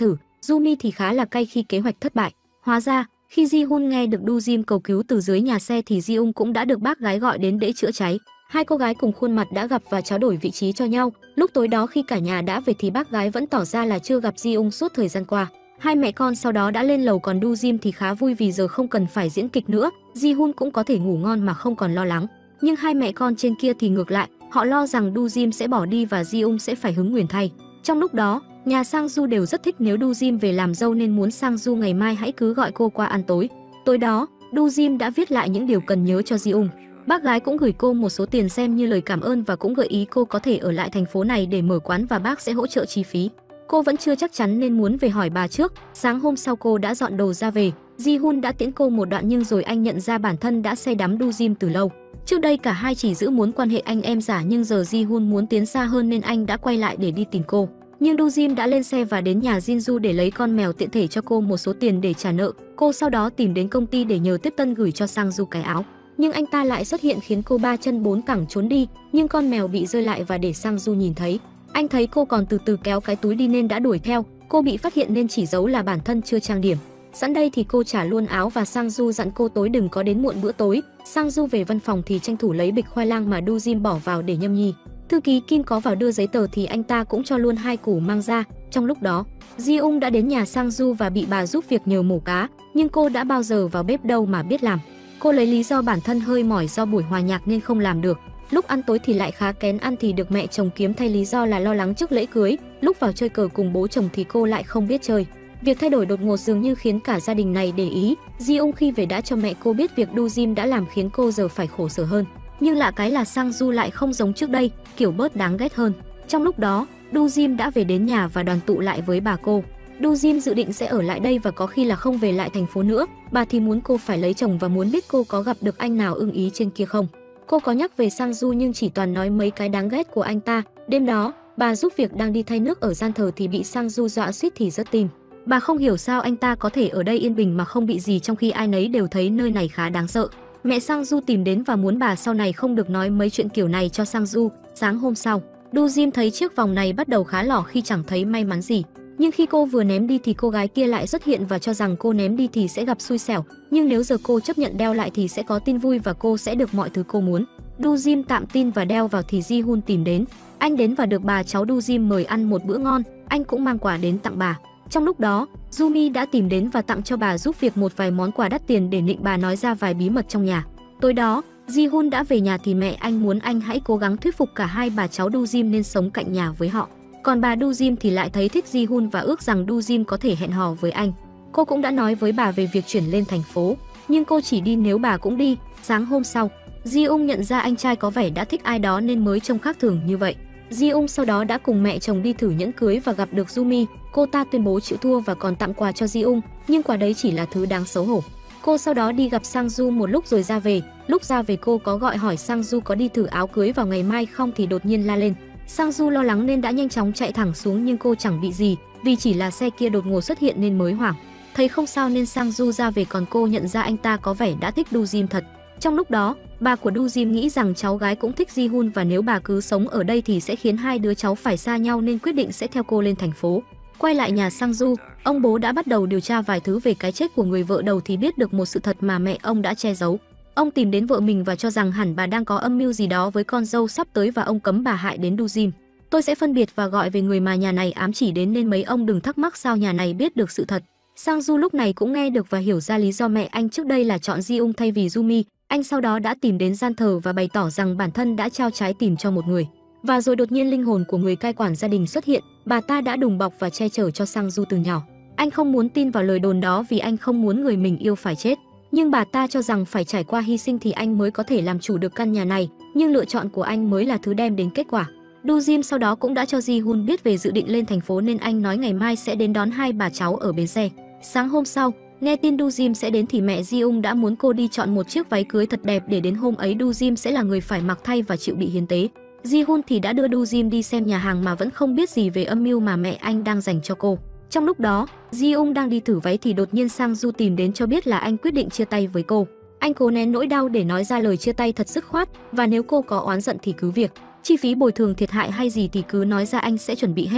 Jumi thì khá là cay khi kế hoạch thất bại. Hóa ra, khi Ji-hun nghe được Du Jim cầu cứu từ dưới nhà xe thì Ji-ung cũng đã được bác gái gọi đến để chữa cháy. Hai cô gái cùng khuôn mặt đã gặp và trao đổi vị trí cho nhau. Lúc tối đó khi cả nhà đã về thì bác gái vẫn tỏ ra là chưa gặp Ji-ung suốt thời gian qua. Hai mẹ con sau đó đã lên lầu, còn Du Jim thì khá vui vì giờ không cần phải diễn kịch nữa, Ji-hun cũng có thể ngủ ngon mà không còn lo lắng. Nhưng hai mẹ con trên kia thì ngược lại, họ lo rằng Du Jim sẽ bỏ đi và Ji-ung sẽ phải hứng nguyền thay. Trong lúc đó, nhà Sang Du đều rất thích nếu Du Jim về làm dâu nên muốn Sang Du ngày mai hãy cứ gọi cô qua ăn tối. Tối đó, Du Jim đã viết lại những điều cần nhớ cho Ji-ung. Bác gái cũng gửi cô một số tiền xem như lời cảm ơn và cũng gợi ý cô có thể ở lại thành phố này để mở quán và bác sẽ hỗ trợ chi phí. Cô vẫn chưa chắc chắn nên muốn về hỏi bà trước. Sáng hôm sau cô đã dọn đồ ra về. Ji-hun đã tiễn cô một đoạn nhưng rồi anh nhận ra bản thân đã say đắm Du Jim từ lâu. Trước đây cả hai chỉ giữ muốn quan hệ anh em giả nhưng giờ Ji-hun muốn tiến xa hơn nên anh đã quay lại để đi tìm cô. Nhưng Du Jim đã lên xe và đến nhà Jinju để lấy con mèo, tiện thể cho cô một số tiền để trả nợ. Cô sau đó tìm đến công ty để nhờ tiếp tân gửi cho Sang Du cái áo. Nhưng anh ta lại xuất hiện khiến cô ba chân bốn cẳng trốn đi, nhưng con mèo bị rơi lại và để Sang Du nhìn thấy. Anh thấy cô còn từ từ kéo cái túi đi nên đã đuổi theo. Cô bị phát hiện nên chỉ giấu là bản thân chưa trang điểm. Sẵn đây thì cô trả luôn áo và Sang Du dặn cô tối đừng có đến muộn bữa tối. Sang Du về văn phòng thì tranh thủ lấy bịch khoai lang mà Du Jim bỏ vào để nhâm nhi. Thư ký Kim có vào đưa giấy tờ thì anh ta cũng cho luôn hai củ mang ra. Trong lúc đó, Ji-ung đã đến nhà Sang Du và bị bà giúp việc nhờ mổ cá, nhưng cô đã bao giờ vào bếp đâu mà biết làm. Cô lấy lý do bản thân hơi mỏi do buổi hòa nhạc nên không làm được. Lúc ăn tối thì lại khá kén ăn thì được mẹ chồng kiếm thay lý do là lo lắng trước lễ cưới. Lúc vào chơi cờ cùng bố chồng thì cô lại không biết chơi. Việc thay đổi đột ngột dường như khiến cả gia đình này để ý. Ji-ung khi về đã cho mẹ cô biết việc Du Jim đã làm khiến cô giờ phải khổ sở hơn. Nhưng lạ cái là Sang Du lại không giống trước đây, kiểu bớt đáng ghét hơn. Trong lúc đó, Du Jim đã về đến nhà và đoàn tụ lại với bà cô. Du Jim dự định sẽ ở lại đây và có khi là không về lại thành phố nữa. Bà thì muốn cô phải lấy chồng và muốn biết cô có gặp được anh nào ưng ý trên kia không. Cô có nhắc về Sang Du nhưng chỉ toàn nói mấy cái đáng ghét của anh ta. Đêm đó, bà giúp việc đang đi thay nước ở gian thờ thì bị Sang Du dọa suýt thì rớt tim. Bà không hiểu sao anh ta có thể ở đây yên bình mà không bị gì trong khi ai nấy đều thấy nơi này khá đáng sợ. Mẹ Sang Du tìm đến và muốn bà sau này không được nói mấy chuyện kiểu này cho Sang Du. Sáng hôm sau, Du Jim thấy chiếc vòng này bắt đầu khá lỏ khi chẳng thấy may mắn gì. Nhưng khi cô vừa ném đi thì cô gái kia lại xuất hiện và cho rằng cô ném đi thì sẽ gặp xui xẻo. Nhưng nếu giờ cô chấp nhận đeo lại thì sẽ có tin vui và cô sẽ được mọi thứ cô muốn. Du Jim tạm tin và đeo vào thì Ji-hun tìm đến. Anh đến và được bà cháu Du Jim mời ăn một bữa ngon. Anh cũng mang quà đến tặng bà. Trong lúc đó, Jumi đã tìm đến và tặng cho bà giúp việc một vài món quà đắt tiền để nịnh bà nói ra vài bí mật trong nhà. Tối đó, Ji-hun đã về nhà thì mẹ anh muốn anh hãy cố gắng thuyết phục cả hai bà cháu Du Jim nên sống cạnh nhà với họ. Còn bà Du Jim thì lại thấy thích Ji-hun và ước rằng Du Jim có thể hẹn hò với anh. Cô cũng đã nói với bà về việc chuyển lên thành phố, nhưng cô chỉ đi nếu bà cũng đi. Sáng hôm sau, Ji-ung nhận ra anh trai có vẻ đã thích ai đó nên mới trông khác thường như vậy. Ji-ung sau đó đã cùng mẹ chồng đi thử nhẫn cưới và gặp được Jumi. Cô ta tuyên bố chịu thua và còn tặng quà cho Ji-ung, nhưng quà đấy chỉ là thứ đáng xấu hổ. Cô sau đó đi gặp Sang Du một lúc rồi ra về. Lúc ra về cô có gọi hỏi Sang Du có đi thử áo cưới vào ngày mai không thì đột nhiên la lên. Sang Du lo lắng nên đã nhanh chóng chạy thẳng xuống nhưng cô chẳng bị gì, vì chỉ là xe kia đột ngột xuất hiện nên mới hoảng. Thấy không sao nên Sang Du ra về, còn cô nhận ra anh ta có vẻ đã thích Du Jim thật. Trong lúc đó, bà của Du Jim nghĩ rằng cháu gái cũng thích Ji-hun và nếu bà cứ sống ở đây thì sẽ khiến hai đứa cháu phải xa nhau nên quyết định sẽ theo cô lên thành phố. Quay lại nhà Sang Du, ông bố đã bắt đầu điều tra vài thứ về cái chết của người vợ đầu thì biết được một sự thật mà mẹ ông đã che giấu. Ông tìm đến vợ mình và cho rằng hẳn bà đang có âm mưu gì đó với con dâu sắp tới và ông cấm bà hại đến Du Jim. Tôi sẽ phân biệt và gọi về người mà nhà này ám chỉ đến nên mấy ông đừng thắc mắc sao nhà này biết được sự thật. Sang Du lúc này cũng nghe được và hiểu ra lý do mẹ anh trước đây là chọn Ji-ung thay vì Jumi. Anh sau đó đã tìm đến gian thờ và bày tỏ rằng bản thân đã trao trái tim cho một người. Và rồi đột nhiên linh hồn của người cai quản gia đình xuất hiện, bà ta đã đùm bọc và che chở cho Sang Du từ nhỏ. Anh không muốn tin vào lời đồn đó vì anh không muốn người mình yêu phải chết. Nhưng bà ta cho rằng phải trải qua hy sinh thì anh mới có thể làm chủ được căn nhà này, nhưng lựa chọn của anh mới là thứ đem đến kết quả. Du Jim sau đó cũng đã cho Ji-hun biết về dự định lên thành phố nên anh nói ngày mai sẽ đến đón hai bà cháu ở bến xe. Sáng hôm sau, nghe tin Du Jim sẽ đến thì mẹ Ji-ung đã muốn cô đi chọn một chiếc váy cưới thật đẹp để đến hôm ấy Du Jim sẽ là người phải mặc thay và chịu bị hiến tế. Ji-hun thì đã đưa Du Jim đi xem nhà hàng mà vẫn không biết gì về âm mưu mà mẹ anh đang dành cho cô. Trong lúc đó, Ji-ung đang đi thử váy thì đột nhiên Sang Du tìm đến cho biết là anh quyết định chia tay với cô. Anh cố nén nỗi đau để nói ra lời chia tay thật dứt khoát và nếu cô có oán giận thì cứ việc. Chi phí bồi thường thiệt hại hay gì thì cứ nói ra, anh sẽ chuẩn bị hết.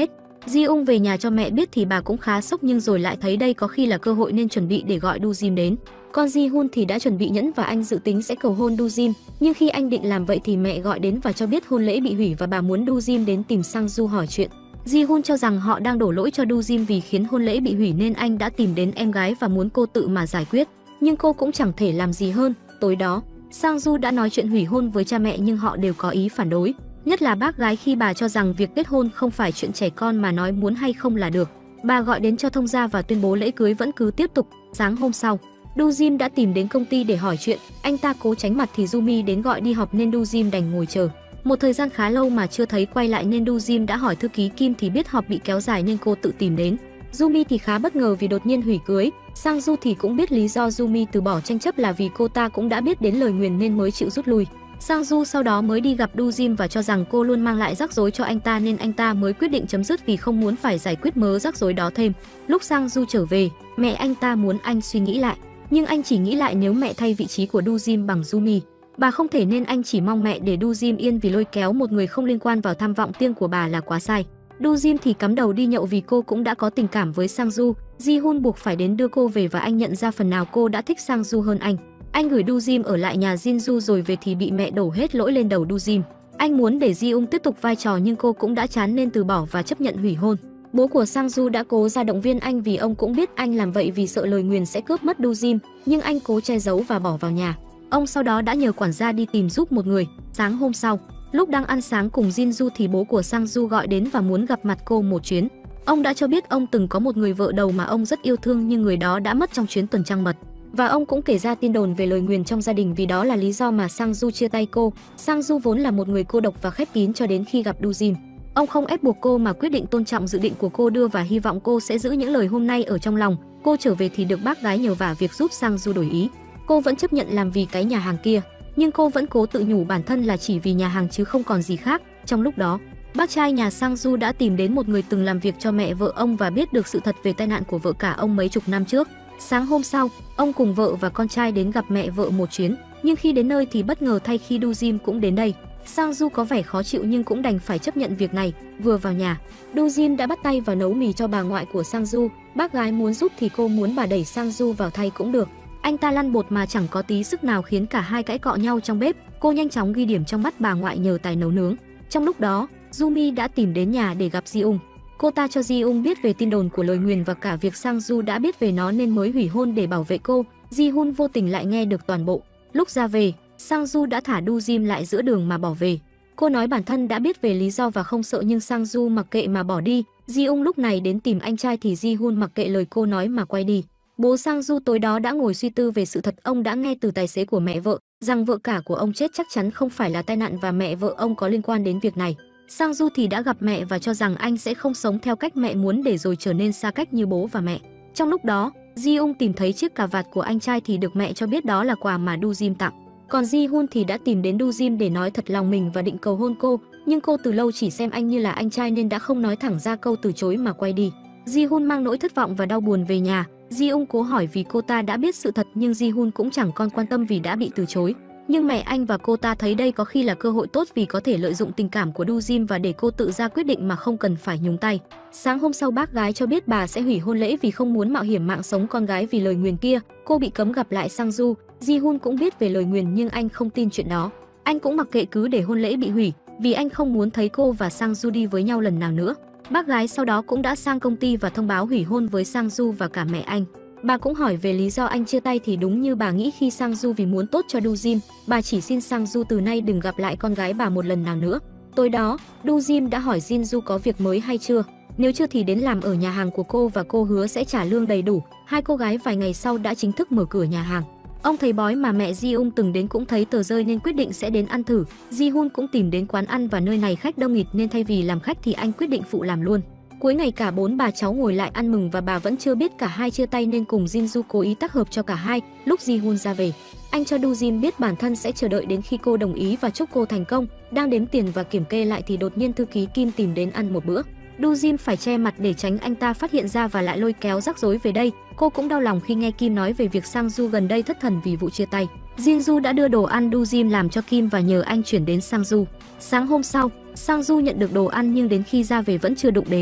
Ji Ung về nhà cho mẹ biết thì bà cũng khá sốc, nhưng rồi lại thấy đây có khi là cơ hội nên chuẩn bị để gọi Du Jim đến. Còn Ji Hun thì đã chuẩn bị nhẫn và anh dự tính sẽ cầu hôn Du Jim, nhưng khi anh định làm vậy thì mẹ gọi đến và cho biết hôn lễ bị hủy và bà muốn Du Jim đến tìm Sang Du hỏi chuyện. Ji Hun cho rằng họ đang đổ lỗi cho Du Jim vì khiến hôn lễ bị hủy nên anh đã tìm đến em gái và muốn cô tự mà giải quyết, nhưng cô cũng chẳng thể làm gì hơn. Tối đó, Sang Du đã nói chuyện hủy hôn với cha mẹ nhưng họ đều có ý phản đối, nhất là bác gái khi bà cho rằng việc kết hôn không phải chuyện trẻ con mà nói muốn hay không là được. Bà gọi đến cho thông gia và tuyên bố lễ cưới vẫn cứ tiếp tục. Sáng hôm sau, Du Jim đã tìm đến công ty để hỏi chuyện, anh ta cố tránh mặt thì Jumi đến gọi đi họp nên Du Jim đành ngồi chờ. Một thời gian khá lâu mà chưa thấy quay lại nên Du Jim đã hỏi thư ký Kim thì biết họp bị kéo dài nên cô tự tìm đến. Jumi thì khá bất ngờ vì đột nhiên hủy cưới. Sang Du thì cũng biết lý do Jumi từ bỏ tranh chấp là vì cô ta cũng đã biết đến lời nguyền nên mới chịu rút lui. Sang Du sau đó mới đi gặp Du Jim và cho rằng cô luôn mang lại rắc rối cho anh ta nên anh ta mới quyết định chấm dứt vì không muốn phải giải quyết mớ rắc rối đó thêm. Lúc Sang Du trở về, mẹ anh ta muốn anh suy nghĩ lại, nhưng anh chỉ nghĩ lại nếu mẹ thay vị trí của Du Jim bằng Jumi. Bà không thể nên anh chỉ mong mẹ để Du Jim yên vì lôi kéo một người không liên quan vào tham vọng riêng của bà là quá sai. Du Jim thì cắm đầu đi nhậu vì cô cũng đã có tình cảm với Sang Du. Ji Hun buộc phải đến đưa cô về và anh nhận ra phần nào cô đã thích Sang Du hơn anh. Anh gửi Du Jim ở lại nhà Jin Du rồi về thì bị mẹ đổ hết lỗi lên đầu Du Jim. Anh muốn để Ji Ung tiếp tục vai trò nhưng cô cũng đã chán nên từ bỏ và chấp nhận hủy hôn. Bố của Sang Du đã cố ra động viên anh vì ông cũng biết anh làm vậy vì sợ lời nguyền sẽ cướp mất Du Jim, nhưng anh cố che giấu và bỏ vào nhà. Ông sau đó đã nhờ quản gia đi tìm giúp một người. Sáng hôm sau, lúc đang ăn sáng cùng Jin Du thì bố của Sang Du gọi đến và muốn gặp mặt cô một chuyến. Ông đã cho biết ông từng có một người vợ đầu mà ông rất yêu thương nhưng người đó đã mất trong chuyến tuần trăng mật. Và ông cũng kể ra tin đồn về lời nguyền trong gia đình vì đó là lý do mà Sang Du chia tay cô. Sang Du vốn là một người cô độc và khép kín cho đến khi gặp Du Jim. Ông không ép buộc cô mà quyết định tôn trọng dự định của cô đưa và hy vọng cô sẽ giữ những lời hôm nay ở trong lòng. Cô trở về thì được bác gái nhờ vả việc giúp Sang Du đổi ý. Cô vẫn chấp nhận làm vì cái nhà hàng kia, nhưng cô vẫn cố tự nhủ bản thân là chỉ vì nhà hàng chứ không còn gì khác. Trong lúc đó, bác trai nhà Sang Du đã tìm đến một người từng làm việc cho mẹ vợ ông và biết được sự thật về tai nạn của vợ cả ông mấy chục năm trước. Sáng hôm sau, ông cùng vợ và con trai đến gặp mẹ vợ một chuyến, nhưng khi đến nơi thì bất ngờ thay khi Du Jim cũng đến đây. Sang Du có vẻ khó chịu nhưng cũng đành phải chấp nhận việc này. Vừa vào nhà, Du Jim đã bắt tay vào nấu mì cho bà ngoại của Sang Du. Bác gái muốn giúp thì cô muốn bà đẩy Sang Du vào thay cũng được. Anh ta lăn bột mà chẳng có tí sức nào khiến cả hai cãi cọ nhau trong bếp. Cô nhanh chóng ghi điểm trong mắt bà ngoại nhờ tài nấu nướng. Trong lúc đó, Jumi đã tìm đến nhà để gặp Ji Ung. Cô ta cho Ji Ung biết về tin đồn của lời nguyền và cả việc Sang Du đã biết về nó nên mới hủy hôn để bảo vệ cô. Ji Hun vô tình lại nghe được toàn bộ. Lúc ra về, Sang Du đã thả Du Jim lại giữa đường mà bỏ về. Cô nói bản thân đã biết về lý do và không sợ nhưng Sang Du mặc kệ mà bỏ đi. Ji Ung lúc này đến tìm anh trai thì Ji Hun mặc kệ lời cô nói mà quay đi. Bố Sang Du tối đó đã ngồi suy tư về sự thật. Ông đã nghe từ tài xế của mẹ vợ rằng vợ cả của ông chết chắc chắn không phải là tai nạn và mẹ vợ ông có liên quan đến việc này. Sang Du thì đã gặp mẹ và cho rằng anh sẽ không sống theo cách mẹ muốn để rồi trở nên xa cách như bố và mẹ. Trong lúc đó, Ji Ung tìm thấy chiếc cà vạt của anh trai thì được mẹ cho biết đó là quà mà Du Jim tặng. Còn Ji Hun thì đã tìm đến Du Jim để nói thật lòng mình và định cầu hôn cô, nhưng cô từ lâu chỉ xem anh như là anh trai nên đã không nói thẳng ra câu từ chối mà quay đi. Ji Hun mang nỗi thất vọng và đau buồn về nhà. Ji Ung cố hỏi vì cô ta đã biết sự thật nhưng Ji Hun cũng chẳng còn quan tâm vì đã bị từ chối. Nhưng mẹ anh và cô ta thấy đây có khi là cơ hội tốt vì có thể lợi dụng tình cảm của Du Jim và để cô tự ra quyết định mà không cần phải nhúng tay. Sáng hôm sau bác gái cho biết bà sẽ hủy hôn lễ vì không muốn mạo hiểm mạng sống con gái vì lời nguyền kia. Cô bị cấm gặp lại Sang Du. Ji Hun cũng biết về lời nguyền nhưng anh không tin chuyện đó. Anh cũng mặc kệ cứ để hôn lễ bị hủy vì anh không muốn thấy cô và Sang Du đi với nhau lần nào nữa. Bác gái sau đó cũng đã sang công ty và thông báo hủy hôn với Sang Du và cả mẹ anh. Bà cũng hỏi về lý do anh chia tay thì đúng như bà nghĩ khi Sang Du vì muốn tốt cho Du Jim, bà chỉ xin Sang Du từ nay đừng gặp lại con gái bà một lần nào nữa. Tối đó, Du Jim đã hỏi Jin Du có việc mới hay chưa, nếu chưa thì đến làm ở nhà hàng của cô và cô hứa sẽ trả lương đầy đủ. Hai cô gái vài ngày sau đã chính thức mở cửa nhà hàng. Ông thầy bói mà mẹ Ji Ung từng đến cũng thấy tờ rơi nên quyết định sẽ đến ăn thử. Ji Hun cũng tìm đến quán ăn và nơi này khách đông nghịt nên thay vì làm khách thì anh quyết định phụ làm luôn. Cuối ngày cả bốn bà cháu ngồi lại ăn mừng và bà vẫn chưa biết cả hai chia tay nên cùng Jin Du cố ý tác hợp cho cả hai. Lúc Ji Hun ra về, anh cho Du Jim biết bản thân sẽ chờ đợi đến khi cô đồng ý và chúc cô thành công. Đang đếm tiền và kiểm kê lại thì đột nhiên thư ký Kim tìm đến ăn một bữa. Du Jim phải che mặt để tránh anh ta phát hiện ra và lại lôi kéo rắc rối về đây. Cô cũng đau lòng khi nghe Kim nói về việc Sang Du gần đây thất thần vì vụ chia tay. Jin Du đã đưa đồ ăn Du Jim làm cho Kim và nhờ anh chuyển đến Sang Du. Sáng hôm sau, Sang Du nhận được đồ ăn nhưng đến khi ra về vẫn chưa đụng đến.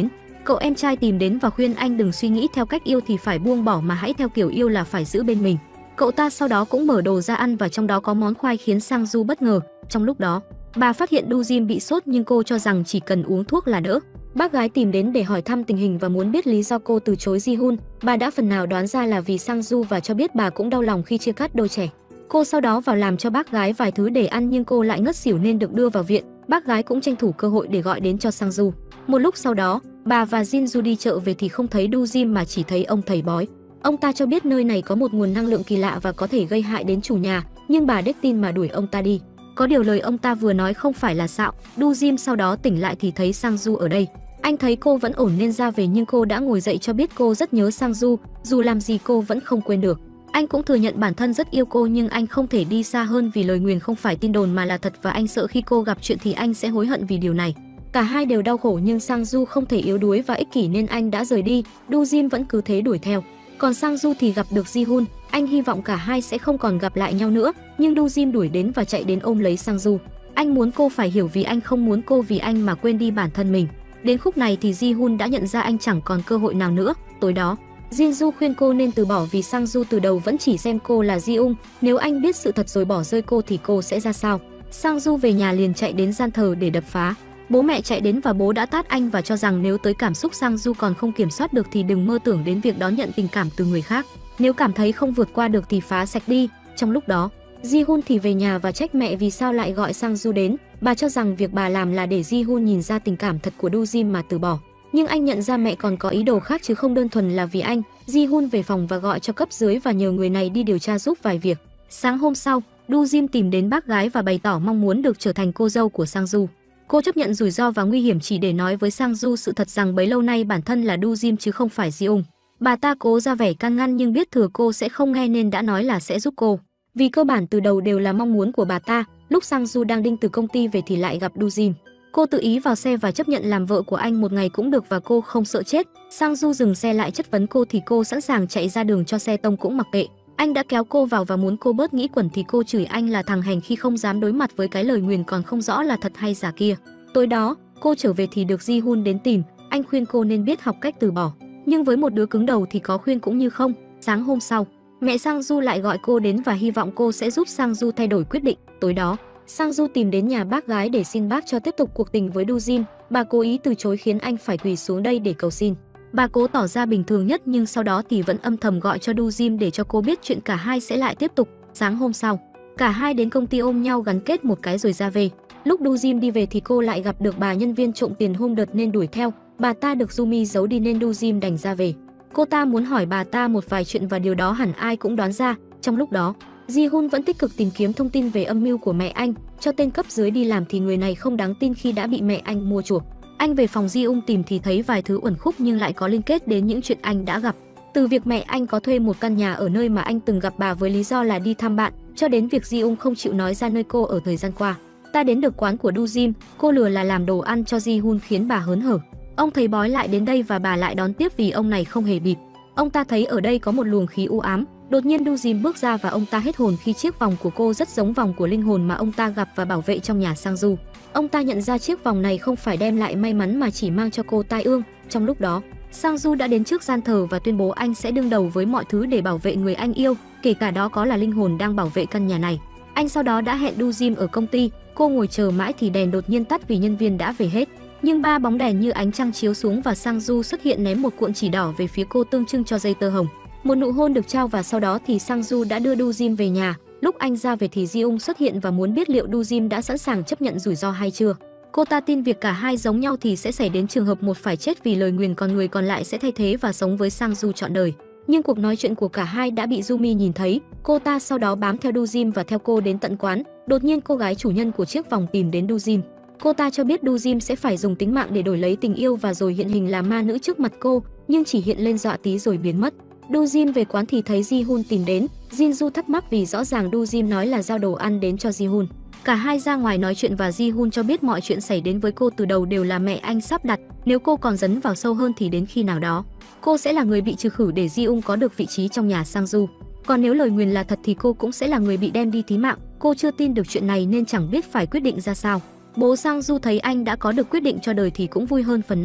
Cậu em trai tìm đến và khuyên anh đừng suy nghĩ theo cách yêu thì phải buông bỏ mà hãy theo kiểu yêu là phải giữ bên mình. Cậu ta sau đó cũng mở đồ ra ăn và trong đó có món khoai khiến Sang Du bất ngờ. Trong lúc đó, bà phát hiện Du Jim bị sốt nhưng cô cho rằng chỉ cần uống thuốc là đỡ. Bác gái tìm đến để hỏi thăm tình hình và muốn biết lý do cô từ chối Ji Hun. Bà đã phần nào đoán ra là vì Sang Du và cho biết bà cũng đau lòng khi chia cắt đôi trẻ. Cô sau đó vào làm cho bác gái vài thứ để ăn nhưng cô lại ngất xỉu nên được đưa vào viện. Bác gái cũng tranh thủ cơ hội để gọi đến cho Sang Du. Một lúc sau đó, bà và Jin Du đi chợ về thì không thấy Du Jim mà chỉ thấy ông thầy bói. Ông ta cho biết nơi này có một nguồn năng lượng kỳ lạ và có thể gây hại đến chủ nhà, nhưng bà đếch tin mà đuổi ông ta đi. Có điều lời ông ta vừa nói không phải là xạo. Du Jim sau đó tỉnh lại thì thấy Sang Du ở đây. Anh thấy cô vẫn ổn nên ra về nhưng cô đã ngồi dậy cho biết cô rất nhớ Sang Du, dù làm gì cô vẫn không quên được. Anh cũng thừa nhận bản thân rất yêu cô nhưng anh không thể đi xa hơn vì lời nguyền không phải tin đồn mà là thật và anh sợ khi cô gặp chuyện thì anh sẽ hối hận vì điều này. Cả hai đều đau khổ nhưng Sang Du không thể yếu đuối và ích kỷ nên anh đã rời đi, Du Jim vẫn cứ thế đuổi theo. Còn Sang Du thì gặp được Ji Hun, anh hy vọng cả hai sẽ không còn gặp lại nhau nữa, nhưng Du Jim đuổi đến và chạy đến ôm lấy Sang Du. Anh muốn cô phải hiểu vì anh không muốn cô vì anh mà quên đi bản thân mình. Đến khúc này thì Ji Hun đã nhận ra anh chẳng còn cơ hội nào nữa. Tối đó, Jin Du khuyên cô nên từ bỏ vì Sang Du từ đầu vẫn chỉ xem cô là Ji Ung, nếu anh biết sự thật rồi bỏ rơi cô thì cô sẽ ra sao. Sang Du về nhà liền chạy đến gian thờ để đập phá. Bố mẹ chạy đến và bố đã tát anh và cho rằng nếu tới cảm xúc Sang Du còn không kiểm soát được thì đừng mơ tưởng đến việc đón nhận tình cảm từ người khác. Nếu cảm thấy không vượt qua được thì phá sạch đi. Trong lúc đó, Ji Hun thì về nhà và trách mẹ vì sao lại gọi Sang Du đến. Bà cho rằng việc bà làm là để Ji Hun nhìn ra tình cảm thật của Du Jim mà từ bỏ. Nhưng anh nhận ra mẹ còn có ý đồ khác chứ không đơn thuần là vì anh. Ji Hun về phòng và gọi cho cấp dưới và nhờ người này đi điều tra giúp vài việc. Sáng hôm sau, Du Jim tìm đến bác gái và bày tỏ mong muốn được trở thành cô dâu của Sang Du. Cô chấp nhận rủi ro và nguy hiểm chỉ để nói với Sang Du sự thật rằng bấy lâu nay bản thân là Du Jim chứ không phải Ji Ung. Bà ta cố ra vẻ can ngăn nhưng biết thừa cô sẽ không nghe nên đã nói là sẽ giúp cô. Vì cơ bản từ đầu đều là mong muốn của bà ta, lúc Sang Du đang đinh từ công ty về thì lại gặp Du Jim. Cô tự ý vào xe và chấp nhận làm vợ của anh một ngày cũng được và cô không sợ chết. Sang Du dừng xe lại chất vấn cô thì cô sẵn sàng chạy ra đường cho xe tông cũng mặc kệ. Anh đã kéo cô vào và muốn cô bớt nghĩ quẩn thì cô chửi anh là thằng hèn khi không dám đối mặt với cái lời nguyền còn không rõ là thật hay giả kia. Tối đó, cô trở về thì được Ji Hun đến tìm, anh khuyên cô nên biết học cách từ bỏ. Nhưng với một đứa cứng đầu thì có khuyên cũng như không. Sáng hôm sau, mẹ Sang Du lại gọi cô đến và hy vọng cô sẽ giúp Sang Du thay đổi quyết định. Tối đó, Sang Du tìm đến nhà bác gái để xin bác cho tiếp tục cuộc tình với Du Jim. Bà cố ý từ chối khiến anh phải quỳ xuống đây để cầu xin. Bà cố tỏ ra bình thường nhất nhưng sau đó thì vẫn âm thầm gọi cho Du Jim để cho cô biết chuyện cả hai sẽ lại tiếp tục. Sáng hôm sau, cả hai đến công ty ôm nhau gắn kết một cái rồi ra về. Lúc Du Jim đi về thì cô lại gặp được bà nhân viên trộm tiền hôm đợt nên đuổi theo. Bà ta được Jumi giấu đi nên Du Jim đành ra về. Cô ta muốn hỏi bà ta một vài chuyện và điều đó hẳn ai cũng đoán ra. Trong lúc đó, Ji Hun vẫn tích cực tìm kiếm thông tin về âm mưu của mẹ anh, cho tên cấp dưới đi làm thì người này không đáng tin khi đã bị mẹ anh mua chuộc. Anh về phòng Ji Ung tìm thì thấy vài thứ uẩn khúc nhưng lại có liên kết đến những chuyện anh đã gặp. Từ việc mẹ anh có thuê một căn nhà ở nơi mà anh từng gặp bà với lý do là đi thăm bạn, cho đến việc Ji Ung không chịu nói ra nơi cô ở thời gian qua. Ta đến được quán của Du Jim, cô lừa là làm đồ ăn cho Ji Hun khiến bà hớn hở. Ông thầy bói lại đến đây và bà lại đón tiếp vì ông này không hề bịp. Ông ta thấy ở đây có một luồng khí u ám. Đột nhiên Du Jim bước ra và ông ta hết hồn khi chiếc vòng của cô rất giống vòng của linh hồn mà ông ta gặp và bảo vệ trong nhà Sang Du. Ông ta nhận ra chiếc vòng này không phải đem lại may mắn mà chỉ mang cho cô tai ương. Trong lúc đó, Sang Du đã đến trước gian thờ và tuyên bố anh sẽ đương đầu với mọi thứ để bảo vệ người anh yêu, kể cả đó có là linh hồn đang bảo vệ căn nhà này. Anh sau đó đã hẹn Du Jim ở công ty. Cô ngồi chờ mãi thì đèn đột nhiên tắt vì nhân viên đã về hết. Nhưng ba bóng đèn như ánh trăng chiếu xuống và Sang Du xuất hiện ném một cuộn chỉ đỏ về phía cô tượng trưng cho dây tơ hồng. Một nụ hôn được trao và sau đó thì Sang Du đã đưa Du Jim về nhà. Lúc anh ra về thì Ji Ung xuất hiện và muốn biết liệu Du Jim đã sẵn sàng chấp nhận rủi ro hay chưa. Cô ta tin việc cả hai giống nhau thì sẽ xảy đến trường hợp một phải chết vì lời nguyền còn người còn lại sẽ thay thế và sống với Sang Du trọn đời. Nhưng cuộc nói chuyện của cả hai đã bị Jumi nhìn thấy. Cô ta sau đó bám theo Du Jim và theo cô đến tận quán. Đột nhiên cô gái chủ nhân của chiếc vòng tìm đến Du Jim. Cô ta cho biết Du Jim sẽ phải dùng tính mạng để đổi lấy tình yêu và rồi hiện hình là ma nữ trước mặt cô, nhưng chỉ hiện lên dọa tí rồi biến mất. Du Jim về quán thì thấy Ji Hun tìm đến. Jin Du thắc mắc vì rõ ràng Du Jim nói là giao đồ ăn đến cho Ji Hun. Cả hai ra ngoài nói chuyện và Ji Hun cho biết mọi chuyện xảy đến với cô từ đầu đều là mẹ anh sắp đặt. Nếu cô còn dấn vào sâu hơn thì đến khi nào đó, cô sẽ là người bị trừ khử để Ji Ung có được vị trí trong nhà Sang Du. Còn nếu lời nguyền là thật thì cô cũng sẽ là người bị đem đi thí mạng. Cô chưa tin được chuyện này nên chẳng biết phải quyết định ra sao. Bố Sang Du thấy anh đã có được quyết định cho đời thì cũng vui hơn phần nào.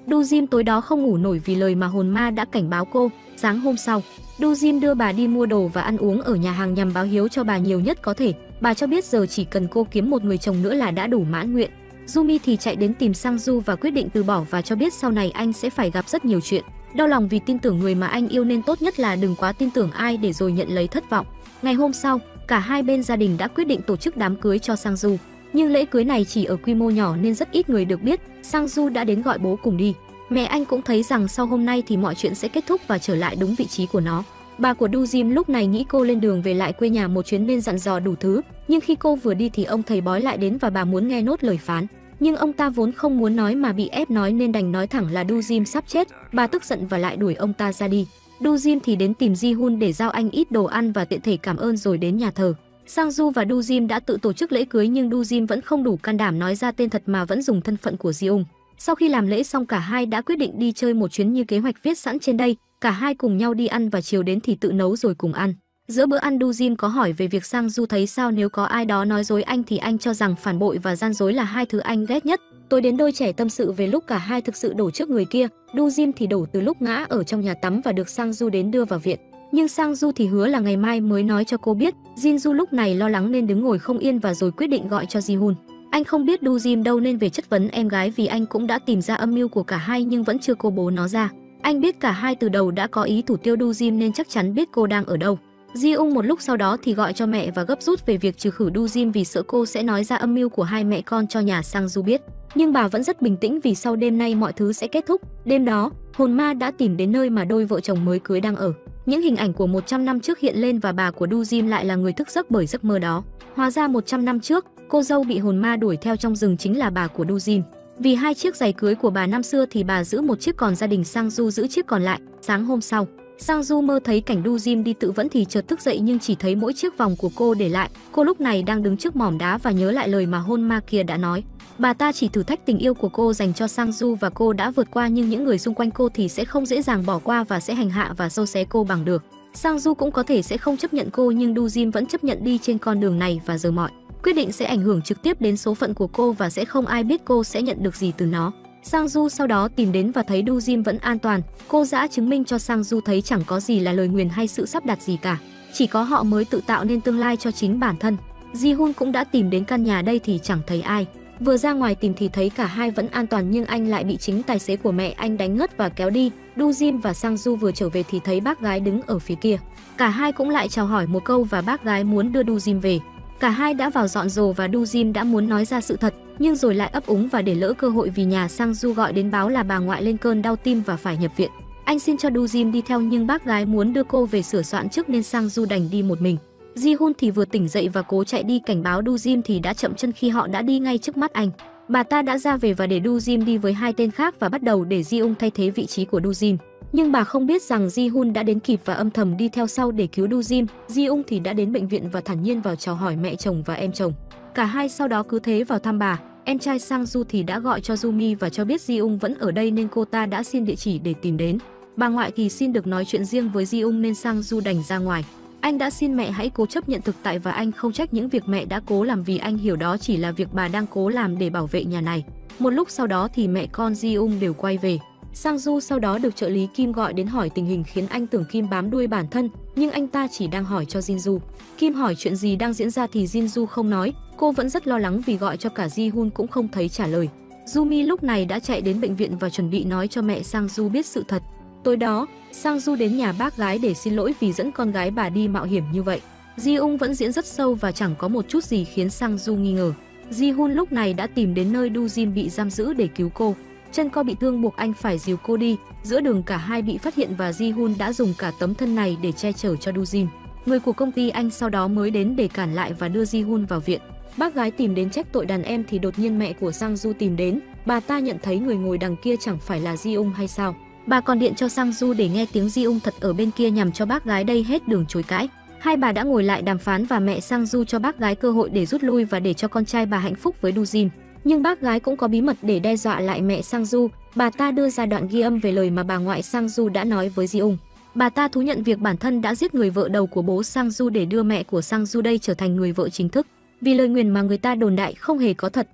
Du Jim tối đó không ngủ nổi vì lời mà hồn ma đã cảnh báo cô. Sáng hôm sau, Du Jim đưa bà đi mua đồ và ăn uống ở nhà hàng nhằm báo hiếu cho bà nhiều nhất có thể. Bà cho biết giờ chỉ cần cô kiếm một người chồng nữa là đã đủ mãn nguyện. Yumi thì chạy đến tìm Sang Du và quyết định từ bỏ và cho biết sau này anh sẽ phải gặp rất nhiều chuyện. Đau lòng vì tin tưởng người mà anh yêu nên tốt nhất là đừng quá tin tưởng ai để rồi nhận lấy thất vọng. Ngày hôm sau, cả hai bên gia đình đã quyết định tổ chức đám cưới cho Sang Du. Nhưng lễ cưới này chỉ ở quy mô nhỏ nên rất ít người được biết. Sang Du đã đến gọi bố cùng đi. Mẹ anh cũng thấy rằng sau hôm nay thì mọi chuyện sẽ kết thúc và trở lại đúng vị trí của nó. Bà của Du Jim lúc này nghĩ cô lên đường về lại quê nhà một chuyến nên dặn dò đủ thứ. Nhưng khi cô vừa đi thì ông thầy bói lại đến và bà muốn nghe nốt lời phán. Nhưng ông ta vốn không muốn nói mà bị ép nói nên đành nói thẳng là Du Jim sắp chết. Bà tức giận và lại đuổi ông ta ra đi. Du Jim thì đến tìm Ji Hun để giao anh ít đồ ăn và tiện thể cảm ơn rồi đến nhà thờ. Sang Du và Du Jim đã tự tổ chức lễ cưới nhưng Du Jim vẫn không đủ can đảm nói ra tên thật mà vẫn dùng thân phận của Ji-ung. Sau khi làm lễ xong cả hai đã quyết định đi chơi một chuyến như kế hoạch viết sẵn trên đây. Cả hai cùng nhau đi ăn và chiều đến thì tự nấu rồi cùng ăn. Giữa bữa ăn Du Jim có hỏi về việc Sang Du thấy sao nếu có ai đó nói dối anh thì anh cho rằng phản bội và gian dối là hai thứ anh ghét nhất. Tối đến đôi trẻ tâm sự về lúc cả hai thực sự đổ trước người kia. Du Jim thì đổ từ lúc ngã ở trong nhà tắm và được Sang Du đến đưa vào viện. Nhưng Sang Du thì hứa là ngày mai mới nói cho cô biết. Jin Du lúc này lo lắng nên đứng ngồi không yên và rồi quyết định gọi cho Ji Hun. Anh không biết Du Jim đâu nên về chất vấn em gái vì anh cũng đã tìm ra âm mưu của cả hai nhưng vẫn chưa công bố nó ra. Anh biết cả hai từ đầu đã có ý thủ tiêu Du Jim nên chắc chắn biết cô đang ở đâu. Ji-ung một lúc sau đó thì gọi cho mẹ và gấp rút về việc trừ khử Du Jim vì sợ cô sẽ nói ra âm mưu của hai mẹ con cho nhà Sang Du biết. Nhưng bà vẫn rất bình tĩnh vì sau đêm nay mọi thứ sẽ kết thúc. Đêm đó, hồn ma đã tìm đến nơi mà đôi vợ chồng mới cưới đang ở. Những hình ảnh của một trăm năm trước hiện lên và bà của Du Jim lại là người thức giấc bởi giấc mơ đó. Hóa ra một trăm năm trước, cô dâu bị hồn ma đuổi theo trong rừng chính là bà của Du Jim. Vì hai chiếc giày cưới của bà năm xưa thì bà giữ một chiếc còn gia đình Sang Du giữ chiếc còn lại. Sáng hôm sau, Sang Du mơ thấy cảnh Du Jim đi tự vẫn thì chợt thức dậy nhưng chỉ thấy mỗi chiếc vòng của cô để lại. Cô lúc này đang đứng trước mỏm đá và nhớ lại lời mà hôn ma kia đã nói. Bà ta chỉ thử thách tình yêu của cô dành cho Sang Du và cô đã vượt qua nhưng những người xung quanh cô thì sẽ không dễ dàng bỏ qua và sẽ hành hạ và xâu xé cô bằng được. Sang Du cũng có thể sẽ không chấp nhận cô nhưng Du Jim vẫn chấp nhận đi trên con đường này và giờ mọi quyết định sẽ ảnh hưởng trực tiếp đến số phận của cô và sẽ không ai biết cô sẽ nhận được gì từ nó. Sang Du sau đó tìm đến và thấy Du Jim vẫn an toàn. Cô đã chứng minh cho Sang Du thấy chẳng có gì là lời nguyền hay sự sắp đặt gì cả. Chỉ có họ mới tự tạo nên tương lai cho chính bản thân. Ji Hun cũng đã tìm đến căn nhà đây thì chẳng thấy ai. Vừa ra ngoài tìm thì thấy cả hai vẫn an toàn nhưng anh lại bị chính tài xế của mẹ anh đánh ngất và kéo đi. Du Jim và Sang Du vừa trở về thì thấy bác gái đứng ở phía kia. Cả hai cũng lại chào hỏi một câu và bác gái muốn đưa Du Jim về. Cả hai đã vào dọn dồ và Du Jim đã muốn nói ra sự thật nhưng rồi lại ấp úng và để lỡ cơ hội vì nhà Sang Du gọi đến báo là bà ngoại lên cơn đau tim và phải nhập viện. Anh xin cho Du Jim đi theo nhưng bác gái muốn đưa cô về sửa soạn trước nên Sang Du đành đi một mình. Ji Hun thì vừa tỉnh dậy và cố chạy đi cảnh báo Du Jim thì đã chậm chân khi họ đã đi ngay trước mắt anh. Bà ta đã ra về và để Du Jim đi với hai tên khác và bắt đầu để Ji-ung thay thế vị trí của Du Jim. Nhưng bà không biết rằng Ji Hun đã đến kịp và âm thầm đi theo sau để cứu Du Jim. Ji-ung thì đã đến bệnh viện và thản nhiên vào chào hỏi mẹ chồng và em chồng. Cả hai sau đó cứ thế vào thăm bà. Em trai Sang Du thì đã gọi cho Yumi và cho biết Ji-ung vẫn ở đây nên cô ta đã xin địa chỉ để tìm đến. Bà ngoại thì xin được nói chuyện riêng với Ji-ung nên Sang Du đành ra ngoài. Anh đã xin mẹ hãy cố chấp nhận thực tại và anh không trách những việc mẹ đã cố làm vì anh hiểu đó chỉ là việc bà đang cố làm để bảo vệ nhà này. Một lúc sau đó thì mẹ con Ji-ung đều quay về. Sang Du sau đó được trợ lý Kim gọi đến hỏi tình hình khiến anh tưởng Kim bám đuôi bản thân, nhưng anh ta chỉ đang hỏi cho Jin Du. Kim hỏi chuyện gì đang diễn ra thì Jin Du không nói, cô vẫn rất lo lắng vì gọi cho cả Ji Hun cũng không thấy trả lời. Yumi lúc này đã chạy đến bệnh viện và chuẩn bị nói cho mẹ Sang Du biết sự thật. Tối đó, Sang Du đến nhà bác gái để xin lỗi vì dẫn con gái bà đi mạo hiểm như vậy. Ji-ung vẫn diễn rất sâu và chẳng có một chút gì khiến Sang Du nghi ngờ. Ji Hun lúc này đã tìm đến nơi Du Jim bị giam giữ để cứu cô. Chân co bị thương buộc anh phải dìu cô đi. Giữa đường cả hai bị phát hiện và Ji Hun đã dùng cả tấm thân này để che chở cho Du Jim. Người của công ty anh sau đó mới đến để cản lại và đưa Ji Hun vào viện. Bác gái tìm đến trách tội đàn em thì đột nhiên mẹ của Sang Du tìm đến. Bà ta nhận thấy người ngồi đằng kia chẳng phải là Ji-ung hay sao. Bà còn điện cho Sang Du để nghe tiếng Ji-ung thật ở bên kia nhằm cho bác gái đây hết đường chối cãi. Hai bà đã ngồi lại đàm phán và mẹ Sang Du cho bác gái cơ hội để rút lui và để cho con trai bà hạnh phúc với Du Jim. Nhưng bác gái cũng có bí mật để đe dọa lại mẹ Sang Du. Bà ta đưa ra đoạn ghi âm về lời mà bà ngoại Sang Du đã nói với Ji-ung. Bà ta thú nhận việc bản thân đã giết người vợ đầu của bố Sang Du để đưa mẹ của Sang Du đây trở thành người vợ chính thức. Vì lời nguyền mà người ta đồn đại không hề có thật,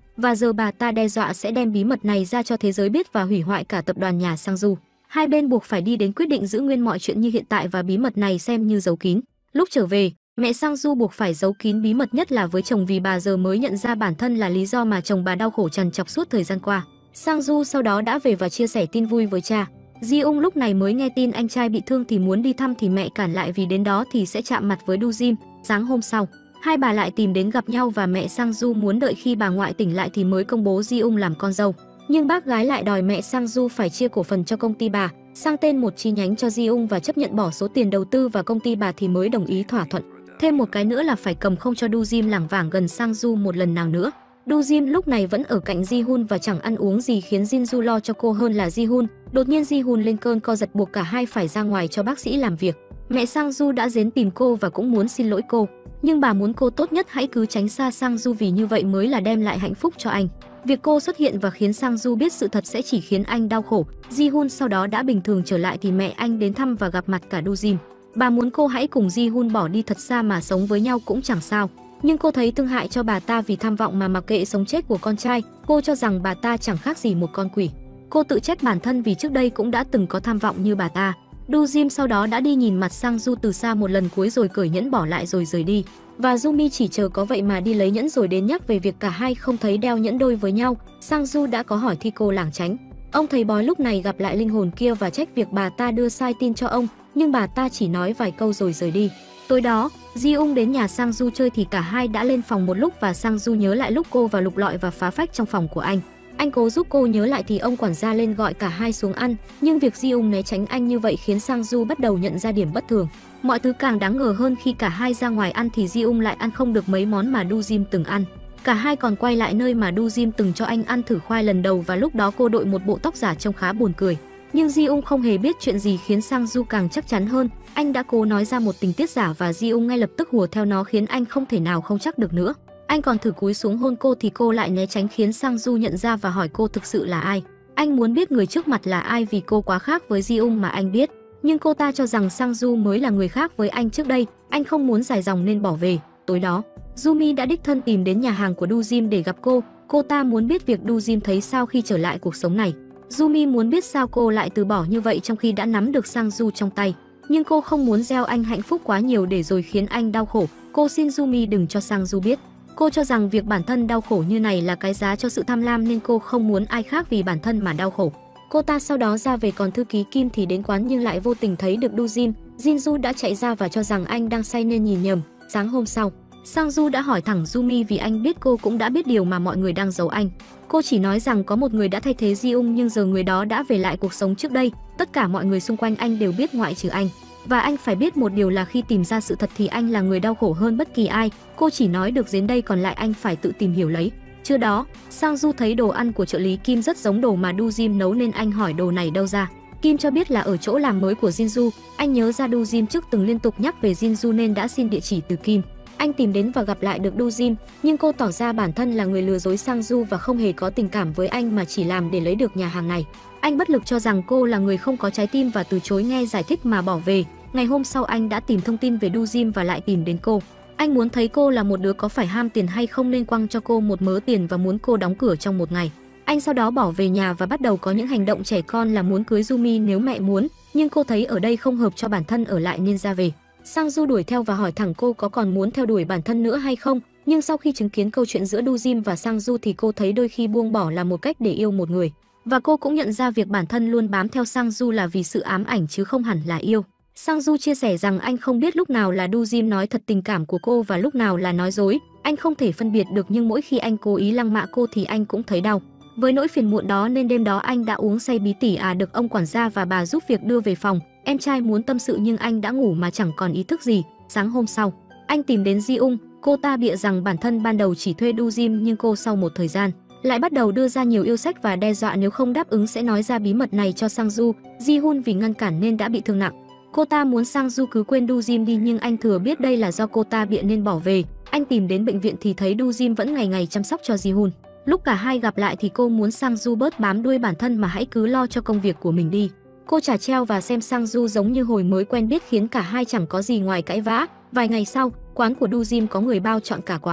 và giờ bà ta đe dọa sẽ đem bí mật này ra cho thế giới biết và hủy hoại cả tập đoàn nhà Sang Du. Hai bên buộc phải đi đến quyết định giữ nguyên mọi chuyện như hiện tại và bí mật này xem như giấu kín. Lúc trở về, mẹ Sang Du buộc phải giấu kín bí mật nhất là với chồng vì bà giờ mới nhận ra bản thân là lý do mà chồng bà đau khổ trằn trọc suốt thời gian qua. Sang Du sau đó đã về và chia sẻ tin vui với cha. Ji Ung lúc này mới nghe tin anh trai bị thương thì muốn đi thăm thì mẹ cản lại vì đến đó thì sẽ chạm mặt với Du Jim. Sáng hôm sau, hai bà lại tìm đến gặp nhau và mẹ Sang Du muốn đợi khi bà ngoại tỉnh lại thì mới công bố Ji Ung làm con dâu. Nhưng bác gái lại đòi mẹ Sang Du phải chia cổ phần cho công ty bà, sang tên một chi nhánh cho Ji Ung và chấp nhận bỏ số tiền đầu tư vào công ty bà thì mới đồng ý thỏa thuận. Thêm một cái nữa là phải cầm không cho Du Jim lảng vảng gần Sang Du một lần nào nữa. Du Jim lúc này vẫn ở cạnh Ji Hun và chẳng ăn uống gì khiến Jin Du lo cho cô hơn là Ji Hun. Đột nhiên Ji Hun lên cơn co giật buộc cả hai phải ra ngoài cho bác sĩ làm việc. Mẹ Sang Du đã đến tìm cô và cũng muốn xin lỗi cô, nhưng bà muốn cô tốt nhất hãy cứ tránh xa Sang Du vì như vậy mới là đem lại hạnh phúc cho anh. Việc cô xuất hiện và khiến Sang Du biết sự thật sẽ chỉ khiến anh đau khổ. Ji Hun sau đó đã bình thường trở lại thì mẹ anh đến thăm và gặp mặt cả Du Jim. Bà muốn cô hãy cùng Ji Hun bỏ đi thật xa mà sống với nhau cũng chẳng sao. Nhưng cô thấy thương hại cho bà ta vì tham vọng mà mặc kệ sống chết của con trai. Cô cho rằng bà ta chẳng khác gì một con quỷ. Cô tự trách bản thân vì trước đây cũng đã từng có tham vọng như bà ta. Du Jim sau đó đã đi nhìn mặt Sang Du từ xa một lần cuối rồi cởi nhẫn bỏ lại rồi rời đi. Và Jumi chỉ chờ có vậy mà đi lấy nhẫn rồi đến nhắc về việc cả hai không thấy đeo nhẫn đôi với nhau. Sang Du đã có hỏi thì cô lảng tránh. Ông thầy bói lúc này gặp lại linh hồn kia và trách việc bà ta đưa sai tin cho ông, nhưng bà ta chỉ nói vài câu rồi rời đi. Tối đó, Ji Ung đến nhà Sang Du chơi thì cả hai đã lên phòng một lúc và Sang Du nhớ lại lúc cô vào lục lọi và phá phách trong phòng của anh. Anh cố giúp cô nhớ lại thì ông quản gia lên gọi cả hai xuống ăn, nhưng việc Ji Ung né tránh anh như vậy khiến Sang Du bắt đầu nhận ra điểm bất thường. Mọi thứ càng đáng ngờ hơn khi cả hai ra ngoài ăn thì Ji Ung lại ăn không được mấy món mà Du Jim từng ăn. Cả hai còn quay lại nơi mà Du Jim từng cho anh ăn thử khoai lần đầu và lúc đó cô đội một bộ tóc giả trông khá buồn cười. Nhưng Ji Ung không hề biết chuyện gì khiến Sang Du càng chắc chắn hơn. Anh đã cố nói ra một tình tiết giả và Ji Ung ngay lập tức hùa theo nó khiến anh không thể nào không chắc được nữa. Anh còn thử cúi xuống hôn cô thì cô lại né tránh khiến Sang Du nhận ra và hỏi cô thực sự là ai. Anh muốn biết người trước mặt là ai vì cô quá khác với Ji Ung mà anh biết. Nhưng cô ta cho rằng Sang Du mới là người khác với anh trước đây. Anh không muốn dài dòng nên bỏ về. Tối đó, Jumi đã đích thân tìm đến nhà hàng của Du Jim để gặp cô. Cô ta muốn biết việc Du Jim thấy sao khi trở lại cuộc sống này. Jumi muốn biết sao cô lại từ bỏ như vậy trong khi đã nắm được Sang Du trong tay. Nhưng cô không muốn gieo anh hạnh phúc quá nhiều để rồi khiến anh đau khổ. Cô xin Jumi đừng cho Sang Du biết. Cô cho rằng việc bản thân đau khổ như này là cái giá cho sự tham lam nên cô không muốn ai khác vì bản thân mà đau khổ. Cô ta sau đó ra về còn thư ký Kim thì đến quán nhưng lại vô tình thấy được Du Jim. Jin Du đã chạy ra và cho rằng anh đang say nên nhìn nhầm. Sáng hôm sau, Sang Du đã hỏi thẳng Jumi vì anh biết cô cũng đã biết điều mà mọi người đang giấu anh. Cô chỉ nói rằng có một người đã thay thế Ji Ung nhưng giờ người đó đã về lại cuộc sống trước đây. Tất cả mọi người xung quanh anh đều biết ngoại trừ anh. Và anh phải biết một điều là khi tìm ra sự thật thì anh là người đau khổ hơn bất kỳ ai. Cô chỉ nói được đến đây còn lại anh phải tự tìm hiểu lấy. Trưa đó, Sang Du thấy đồ ăn của trợ lý Kim rất giống đồ mà Du Jim nấu nên anh hỏi đồ này đâu ra. Kim cho biết là ở chỗ làm mới của Jin Du. Anh nhớ ra Du Jim trước từng liên tục nhắc về Jin Du nên đã xin địa chỉ từ Kim. Anh tìm đến và gặp lại được Du Jim, nhưng cô tỏ ra bản thân là người lừa dối Sang Du và không hề có tình cảm với anh mà chỉ làm để lấy được nhà hàng này. Anh bất lực cho rằng cô là người không có trái tim và từ chối nghe giải thích mà bỏ về. Ngày hôm sau anh đã tìm thông tin về Du Jim và lại tìm đến cô. Anh muốn thấy cô là một đứa có phải ham tiền hay không nên quăng cho cô một mớ tiền và muốn cô đóng cửa trong một ngày. Anh sau đó bỏ về nhà và bắt đầu có những hành động trẻ con là muốn cưới Jumi nếu mẹ muốn, nhưng cô thấy ở đây không hợp cho bản thân ở lại nên ra về. Sang Du đuổi theo và hỏi thẳng cô có còn muốn theo đuổi bản thân nữa hay không, nhưng sau khi chứng kiến câu chuyện giữa Du Jim và Sang Du thì cô thấy đôi khi buông bỏ là một cách để yêu một người. Và cô cũng nhận ra việc bản thân luôn bám theo Sang Du là vì sự ám ảnh chứ không hẳn là yêu. Sang Du chia sẻ rằng anh không biết lúc nào là Du Jim nói thật tình cảm của cô và lúc nào là nói dối. Anh không thể phân biệt được nhưng mỗi khi anh cố ý lăng mạ cô thì anh cũng thấy đau. Với nỗi phiền muộn đó nên đêm đó anh đã uống say bí tỉ à được ông quản gia và bà giúp việc đưa về phòng. Em trai muốn tâm sự nhưng anh đã ngủ mà chẳng còn ý thức gì. Sáng hôm sau, anh tìm đến Ji Ung. Cô ta bịa rằng bản thân ban đầu chỉ thuê Du Jim nhưng cô sau một thời gian lại bắt đầu đưa ra nhiều yêu sách và đe dọa nếu không đáp ứng sẽ nói ra bí mật này cho Sang Du. Ji Hun vì ngăn cản nên đã bị thương nặng. Cô ta muốn Sang Du cứ quên Du Jim đi nhưng anh thừa biết đây là do cô ta bịa nên bỏ về. Anh tìm đến bệnh viện thì thấy Du Jim vẫn ngày ngày chăm sóc cho Ji Hun. Lúc cả hai gặp lại thì cô muốn Sang Du bớt bám đuôi bản thân mà hãy cứ lo cho công việc của mình đi. Cô trả treo và xem Sang Du giống như hồi mới quen biết khiến cả hai chẳng có gì ngoài cãi vã. Vài ngày sau, quán của Du Jim có người bao trọn cả quán.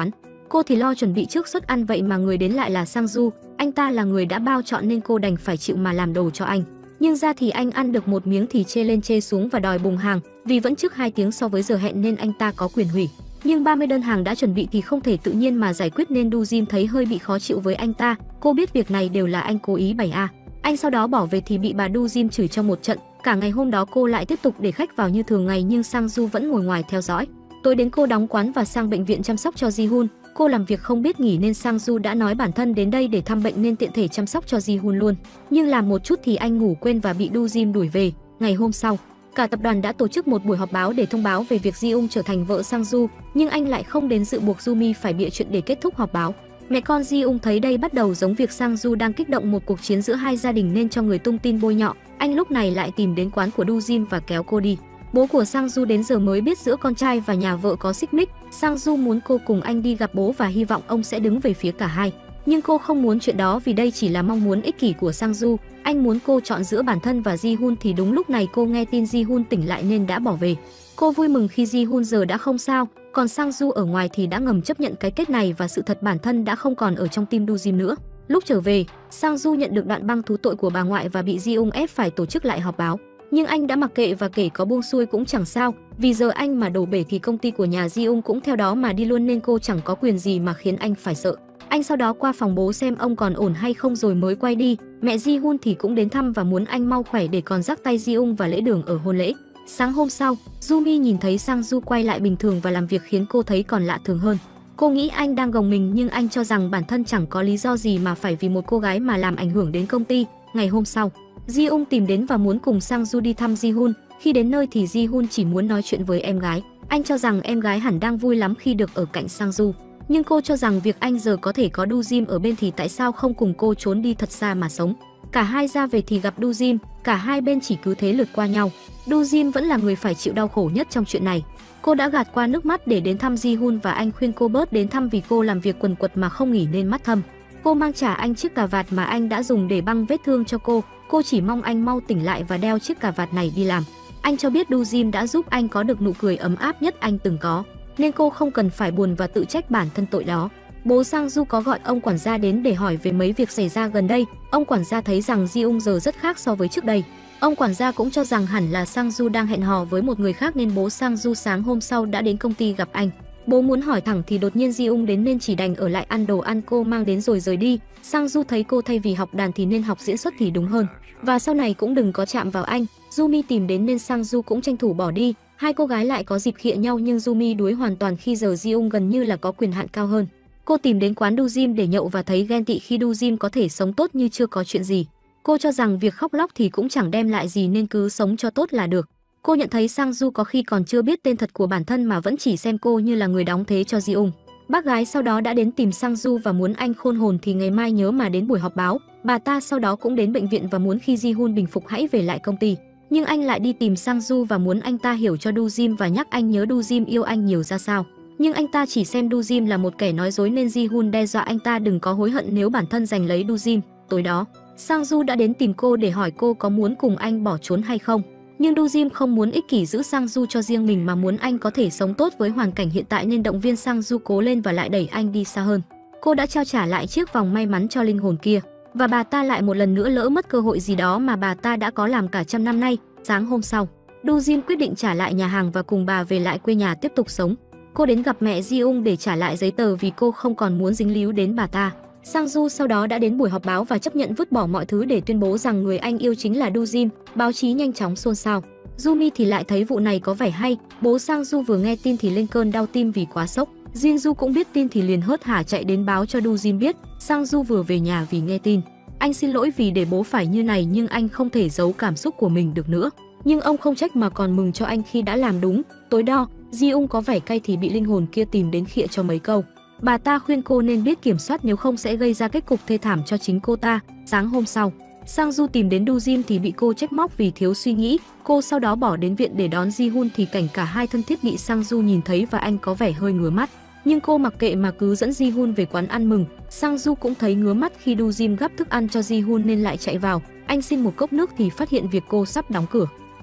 Cô thì lo chuẩn bị trước suất ăn, vậy mà người đến lại là Sang Du. Anh ta là người đã bao chọn nên cô đành phải chịu mà làm đồ cho anh. Nhưng ra thì anh ăn được một miếng thì chê lên chê xuống và đòi bùng hàng, vì vẫn trước hai tiếng so với giờ hẹn nên anh ta có quyền hủy. Nhưng ba mươi đơn hàng đã chuẩn bị thì không thể tự nhiên mà giải quyết nên Du Jin thấy hơi bị khó chịu với anh ta. Cô biết việc này đều là anh cố ý bày a. Anh sau đó bỏ về thì bị bà Du Jin chửi cho một trận. Cả ngày hôm đó cô lại tiếp tục để khách vào như thường ngày nhưng Sang Du vẫn ngồi ngoài theo dõi. Tối đến cô đóng quán và sang bệnh viện chăm sóc cho Ji Hun. Cô làm việc không biết nghỉ nên Sang Du đã nói bản thân đến đây để thăm bệnh nên tiện thể chăm sóc cho Ji Hun luôn. Nhưng làm một chút thì anh ngủ quên và bị Du Jin đuổi về. Ngày hôm sau, cả tập đoàn đã tổ chức một buổi họp báo để thông báo về việc Ji Ung trở thành vợ Sang Du, nhưng anh lại không đến dự buộc Jumi phải bịa chuyện để kết thúc họp báo. Mẹ con Ji Ung thấy đây bắt đầu giống việc Sang Du đang kích động một cuộc chiến giữa hai gia đình nên cho người tung tin bôi nhọ. Anh lúc này lại tìm đến quán của Du Jin và kéo cô đi. Bố của Sang Du đến giờ mới biết giữa con trai và nhà vợ có xích mích. Sang Du muốn cô cùng anh đi gặp bố và hy vọng ông sẽ đứng về phía cả hai. Nhưng cô không muốn chuyện đó vì đây chỉ là mong muốn ích kỷ của Sang Du. Anh muốn cô chọn giữa bản thân và Ji Hun thì đúng lúc này cô nghe tin Ji Hun tỉnh lại nên đã bỏ về. Cô vui mừng khi Ji Hun giờ đã không sao, còn Sang Du ở ngoài thì đã ngầm chấp nhận cái kết này và sự thật bản thân đã không còn ở trong tim Du Jin nữa. Lúc trở về, Sang Du nhận được đoạn băng thú tội của bà ngoại và bị Ji Ung ép phải tổ chức lại họp báo. Nhưng anh đã mặc kệ và kể có buông xuôi cũng chẳng sao, vì giờ anh mà đổ bể thì công ty của nhà Ji Ung cũng theo đó mà đi luôn nên cô chẳng có quyền gì mà khiến anh phải sợ. Anh sau đó qua phòng bố xem ông còn ổn hay không rồi mới quay đi. Mẹ Ji Hun thì cũng đến thăm và muốn anh mau khỏe để còn dắt tay Ji Ung và lễ đường ở hôn lễ. Sáng hôm sau, Jumi nhìn thấy Sang Du quay lại bình thường và làm việc khiến cô thấy còn lạ thường hơn. Cô nghĩ anh đang gồng mình nhưng anh cho rằng bản thân chẳng có lý do gì mà phải vì một cô gái mà làm ảnh hưởng đến công ty. Ngày hôm sau, Ji Ung tìm đến và muốn cùng Sang Du đi thăm Ji Hun. Khi đến nơi thì Ji Hun chỉ muốn nói chuyện với em gái. Anh cho rằng em gái hẳn đang vui lắm khi được ở cạnh Sang Du. Nhưng cô cho rằng việc anh giờ có thể có Du Jin ở bên thì tại sao không cùng cô trốn đi thật xa mà sống. Cả hai ra về thì gặp Du Jin, cả hai bên chỉ cứ thế lượt qua nhau. Du Jin vẫn là người phải chịu đau khổ nhất trong chuyện này. Cô đã gạt qua nước mắt để đến thăm Ji Hun và anh khuyên cô bớt đến thăm vì cô làm việc quần quật mà không nghỉ nên mắt thâm. Cô mang trả anh chiếc cà vạt mà anh đã dùng để băng vết thương cho cô. Cô chỉ mong anh mau tỉnh lại và đeo chiếc cà vạt này đi làm. Anh cho biết Du Jin đã giúp anh có được nụ cười ấm áp nhất anh từng có, nên cô không cần phải buồn và tự trách bản thân tội đó. Bố Sang Du có gọi ông quản gia đến để hỏi về mấy việc xảy ra gần đây. Ông quản gia thấy rằng Ji Ung giờ rất khác so với trước đây. Ông quản gia cũng cho rằng hẳn là Sang Du đang hẹn hò với một người khác nên bố Sang Du sáng hôm sau đã đến công ty gặp anh. Bố muốn hỏi thẳng thì đột nhiên Ji Ung đến nên chỉ đành ở lại ăn đồ ăn cô mang đến rồi rời đi. Sang Du thấy cô thay vì học đàn thì nên học diễn xuất thì đúng hơn. Và sau này cũng đừng có chạm vào anh. Jumi tìm đến nên Sang Du cũng tranh thủ bỏ đi. Hai cô gái lại có dịp khịa nhau nhưng Jumi đuối hoàn toàn khi giờ Ji Ung gần như là có quyền hạn cao hơn. Cô tìm đến quán Du Jin để nhậu và thấy ghen tị khi Du Jin có thể sống tốt như chưa có chuyện gì. Cô cho rằng việc khóc lóc thì cũng chẳng đem lại gì nên cứ sống cho tốt là được. Cô nhận thấy Sang Du có khi còn chưa biết tên thật của bản thân mà vẫn chỉ xem cô như là người đóng thế cho Ji Ung. Bác gái sau đó đã đến tìm Sang Du và muốn anh khôn hồn thì ngày mai nhớ mà đến buổi họp báo. Bà ta sau đó cũng đến bệnh viện và muốn khi Ji Hun bình phục hãy về lại công ty. Nhưng anh lại đi tìm Sang Du và muốn anh ta hiểu cho Du Jin và nhắc anh nhớ Du Jin yêu anh nhiều ra sao. Nhưng anh ta chỉ xem Du Jin là một kẻ nói dối nên Ji Hun đe dọa anh ta đừng có hối hận nếu bản thân giành lấy Du Jin. Tối đó, Sang Du đã đến tìm cô để hỏi cô có muốn cùng anh bỏ trốn hay không. Nhưng Du Jin không muốn ích kỷ giữ Sang Du cho riêng mình mà muốn anh có thể sống tốt với hoàn cảnh hiện tại nên động viên Sang Du cố lên và lại đẩy anh đi xa hơn. Cô đã trao trả lại chiếc vòng may mắn cho linh hồn kia và bà ta lại một lần nữa lỡ mất cơ hội gì đó mà bà ta đã có làm cả trăm năm nay. Sáng hôm sau, Du Jin quyết định trả lại nhà hàng và cùng bà về lại quê nhà tiếp tục sống. Cô đến gặp mẹ Ji Ung để trả lại giấy tờ vì cô không còn muốn dính líu đến bà ta. Sang Du sau đó đã đến buổi họp báo và chấp nhận vứt bỏ mọi thứ để tuyên bố rằng người anh yêu chính là Du Jin. Báo chí nhanh chóng xôn xao. Jumi thì lại thấy vụ này có vẻ hay. Bố Sang Du vừa nghe tin thì lên cơn đau tim vì quá sốc. Jin Du cũng biết tin thì liền hớt hả chạy đến báo cho Du Jin biết. Sang Du vừa về nhà vì nghe tin. Anh xin lỗi vì để bố phải như này nhưng anh không thể giấu cảm xúc của mình được nữa. Nhưng ông không trách mà còn mừng cho anh khi đã làm đúng. Tối đó, Ji Ung có vẻ cay thì bị linh hồn kia tìm đến khịa cho mấy câu. Bà ta khuyên cô nên biết kiểm soát nếu không sẽ gây ra kết cục thê thảm cho chính cô ta. Sáng hôm sau, Sang Du tìm đến Du Jin thì bị cô trách móc vì thiếu suy nghĩ. Cô sau đó bỏ đến viện để đón Ji Hun thì cảnh cả hai thân thiết bị Sang Du nhìn thấy và anh có vẻ hơi ngứa mắt. Nhưng cô mặc kệ mà cứ dẫn Ji Hun về quán ăn mừng. Sang Du cũng thấy ngứa mắt khi Du Jin gắp thức ăn cho Ji Hun nên lại chạy vào. Anh xin một cốc nước thì phát hiện việc cô sắp đóng cửa.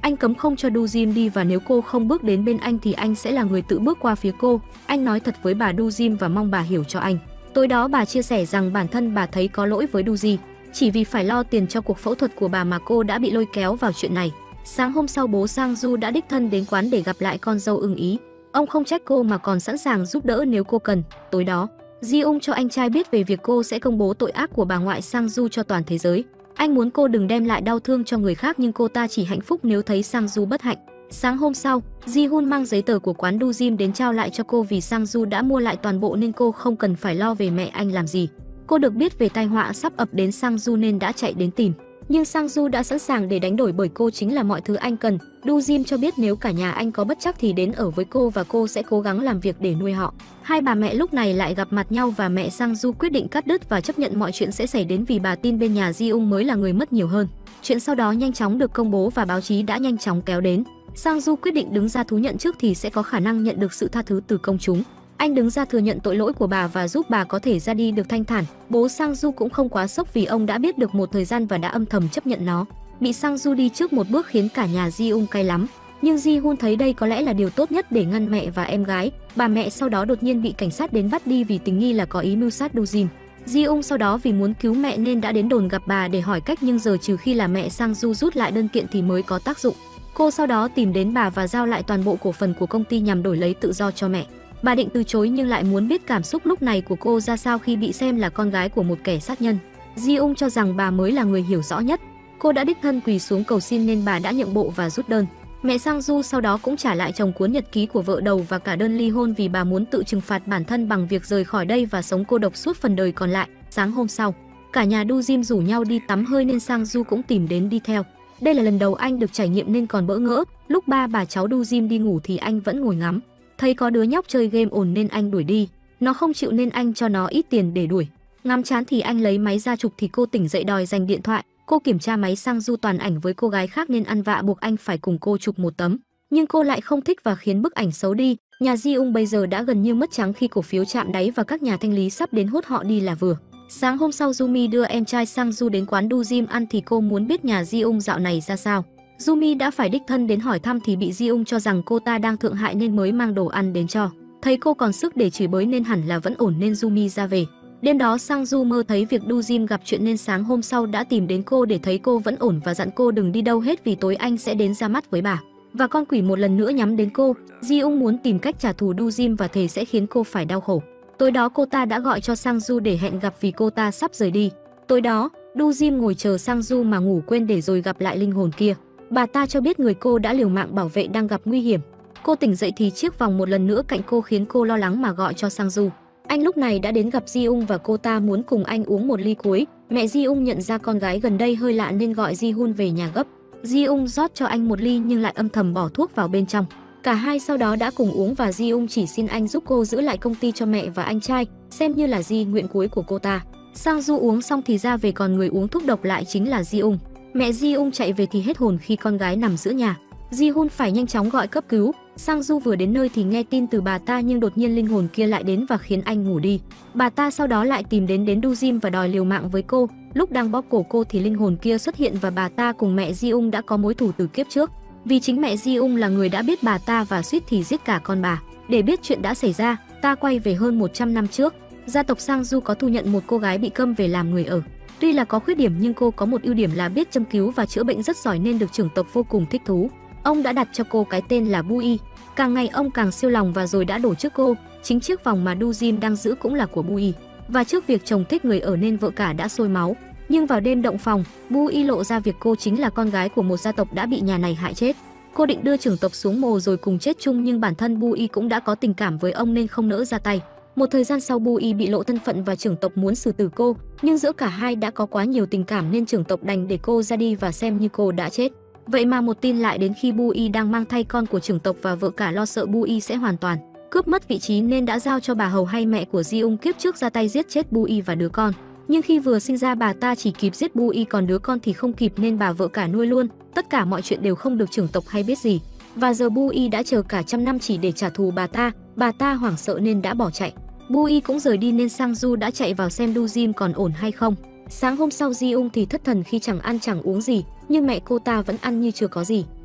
Anh cấm không cho Du Jim đi và nếu cô không bước đến bên anh thì anh sẽ là người tự bước qua phía cô. Anh nói thật với bà Du Jim và mong bà hiểu cho anh. Tối đó bà chia sẻ rằng bản thân bà thấy có lỗi với Du Ji. Chỉ vì phải lo tiền cho cuộc phẫu thuật của bà mà cô đã bị lôi kéo vào chuyện này. Sáng hôm sau bố Sang Du đã đích thân đến quán để gặp lại con dâu ưng ý. Ông không trách cô mà còn sẵn sàng giúp đỡ nếu cô cần. Tối đó, Ji Ung cho anh trai biết về việc cô sẽ công bố tội ác của bà ngoại Sang Du cho toàn thế giới. Anh muốn cô đừng đem lại đau thương cho người khác nhưng cô ta chỉ hạnh phúc nếu thấy Sang Du bất hạnh. Sáng hôm sau, Ji Hun mang giấy tờ của quán Du Jim đến trao lại cho cô vì Sang Du đã mua lại toàn bộ nên cô không cần phải lo về mẹ anh làm gì. Cô được biết về tai họa sắp ập đến Sang Du nên đã chạy đến tìm. Nhưng Sang Du đã sẵn sàng để đánh đổi bởi cô chính là mọi thứ anh cần. Du Jim cho biết nếu cả nhà anh có bất trắc thì đến ở với cô và cô sẽ cố gắng làm việc để nuôi họ. Hai bà mẹ lúc này lại gặp mặt nhau và mẹ Sang Du quyết định cắt đứt và chấp nhận mọi chuyện sẽ xảy đến vì bà tin bên nhà Ji Ung mới là người mất nhiều hơn. Chuyện sau đó nhanh chóng được công bố và báo chí đã nhanh chóng kéo đến. Sang Du quyết định đứng ra thú nhận trước thì sẽ có khả năng nhận được sự tha thứ từ công chúng. Anh đứng ra thừa nhận tội lỗi của bà và giúp bà có thể ra đi được thanh thản. Bố Sang Du cũng không quá sốc vì ông đã biết được một thời gian và đã âm thầm chấp nhận nó. Bị Sang Du đi trước một bước khiến cả nhà Ji Ung cay lắm. Nhưng Ji Hun thấy đây có lẽ là điều tốt nhất để ngăn mẹ và em gái. Bà mẹ sau đó đột nhiên bị cảnh sát đến bắt đi vì tình nghi là có ý mưu sát Du Jim. Ji Ung sau đó vì muốn cứu mẹ nên đã đến đồn gặp bà để hỏi cách nhưng giờ trừ khi là mẹ Sang Du rút lại đơn kiện thì mới có tác dụng. Cô sau đó tìm đến bà và giao lại toàn bộ cổ phần của công ty nhằm đổi lấy tự do cho mẹ. Bà định từ chối nhưng lại muốn biết cảm xúc lúc này của cô ra sao khi bị xem là con gái của một kẻ sát nhân. Ji Ung cho rằng bà mới là người hiểu rõ nhất. Cô đã đích thân quỳ xuống cầu xin nên bà đã nhượng bộ và rút đơn. Mẹ Sang Du sau đó cũng trả lại chồng cuốn nhật ký của vợ đầu và cả đơn ly hôn vì bà muốn tự trừng phạt bản thân bằng việc rời khỏi đây và sống cô độc suốt phần đời còn lại. Sáng hôm sau, cả nhà Du Jim rủ nhau đi tắm hơi nên Sang Du cũng tìm đến đi theo. Đây là lần đầu anh được trải nghiệm nên còn bỡ ngỡ. Lúc ba bà cháu Du Jim đi ngủ thì anh vẫn ngồi ngắm. Thấy có đứa nhóc chơi game ồn nên anh đuổi đi. Nó không chịu nên anh cho nó ít tiền để đuổi. Ngắm chán thì anh lấy máy ra chụp thì cô tỉnh dậy đòi giành điện thoại. Cô kiểm tra máy Sang Du toàn ảnh với cô gái khác nên ăn vạ buộc anh phải cùng cô chụp một tấm. Nhưng cô lại không thích và khiến bức ảnh xấu đi. Nhà Ji Ung bây giờ đã gần như mất trắng khi cổ phiếu chạm đáy và các nhà thanh lý sắp đến hốt họ đi là vừa. Sáng hôm sau Jumi đưa em trai Sang Du đến quán Du Jim ăn thì cô muốn biết nhà Ji Ung dạo này ra sao. Jumi đã phải đích thân đến hỏi thăm thì bị Ji Ung cho rằng cô ta đang thượng hại nên mới mang đồ ăn đến cho. Thấy cô còn sức để chửi bới nên hẳn là vẫn ổn nên Jumi ra về. Đêm đó Sang Du mơ thấy việc Du Jim gặp chuyện nên sáng hôm sau đã tìm đến cô để thấy cô vẫn ổn và dặn cô đừng đi đâu hết vì tối anh sẽ đến ra mắt với bà. Và con quỷ một lần nữa nhắm đến cô. Ji Ung muốn tìm cách trả thù Du Jim và thề sẽ khiến cô phải đau khổ. Tối đó cô ta đã gọi cho Sang Du để hẹn gặp vì cô ta sắp rời đi. Tối đó, Du Jim ngồi chờ Sang Du mà ngủ quên để rồi gặp lại linh hồn kia. Bà ta cho biết người cô đã liều mạng bảo vệ đang gặp nguy hiểm. Cô tỉnh dậy thì chiếc vòng một lần nữa cạnh cô khiến cô lo lắng mà gọi cho Sang Du. Anh lúc này đã đến gặp Ji Ung và cô ta muốn cùng anh uống một ly cuối. Mẹ Ji Ung nhận ra con gái gần đây hơi lạ nên gọi Ji Hun về nhà gấp. Ji Ung rót cho anh một ly nhưng lại âm thầm bỏ thuốc vào bên trong. Cả hai sau đó đã cùng uống và Ji Ung chỉ xin anh giúp cô giữ lại công ty cho mẹ và anh trai, xem như là di nguyện cuối của cô ta. Sang Du uống xong thì ra về còn người uống thuốc độc lại chính là Ji Ung. Mẹ Ji Ung chạy về thì hết hồn khi con gái nằm giữa nhà. Ji Hun phải nhanh chóng gọi cấp cứu. Sang Du vừa đến nơi thì nghe tin từ bà ta nhưng đột nhiên linh hồn kia lại đến và khiến anh ngủ đi. Bà ta sau đó lại tìm đến đến Du Jim và đòi liều mạng với cô. Lúc đang bóp cổ cô thì linh hồn kia xuất hiện và bà ta cùng mẹ Ji Ung đã có mối thù từ kiếp trước. Vì chính mẹ Ji Ung là người đã biết bà ta và suýt thì giết cả con bà. Để biết chuyện đã xảy ra, ta quay về hơn một trăm năm trước. Gia tộc Sang Du có thu nhận một cô gái bị câm về làm người ở. Tuy là có khuyết điểm nhưng cô có một ưu điểm là biết châm cứu và chữa bệnh rất giỏi nên được trưởng tộc vô cùng thích thú. Ông đã đặt cho cô cái tên là Bui. Càng ngày ông càng siêu lòng và rồi đã đổ trước cô. Chính chiếc vòng mà Du Jim đang giữ cũng là của Bui. Và trước việc chồng thích người ở nên vợ cả đã sôi máu. Nhưng vào đêm động phòng, Bui lộ ra việc cô chính là con gái của một gia tộc đã bị nhà này hại chết. Cô định đưa trưởng tộc xuống mồ rồi cùng chết chung nhưng bản thân Bui cũng đã có tình cảm với ông nên không nỡ ra tay. Một thời gian sau Bui bị lộ thân phận và trưởng tộc muốn xử tử cô, nhưng giữa cả hai đã có quá nhiều tình cảm nên trưởng tộc đành để cô ra đi và xem như cô đã chết. Vậy mà một tin lại đến khi Bui đang mang thai con của trưởng tộc và vợ cả lo sợ Bui sẽ hoàn toàn cướp mất vị trí nên đã giao cho bà hầu hay mẹ của Ji Ung kiếp trước ra tay giết chết Bui và đứa con. Nhưng khi vừa sinh ra bà ta chỉ kịp giết Bui còn đứa con thì không kịp nên bà vợ cả nuôi luôn. Tất cả mọi chuyện đều không được trưởng tộc hay biết gì. Và giờ Bui đã chờ cả trăm năm chỉ để trả thù bà ta. Bà ta hoảng sợ nên đã bỏ chạy. Bui cũng rời đi nên Sang Du đã chạy vào xem Du Jim còn ổn hay không. Sáng hôm sau Ji Ung thì thất thần khi chẳng ăn chẳng uống gì, nhưng mẹ cô ta vẫn ăn như chưa có gì.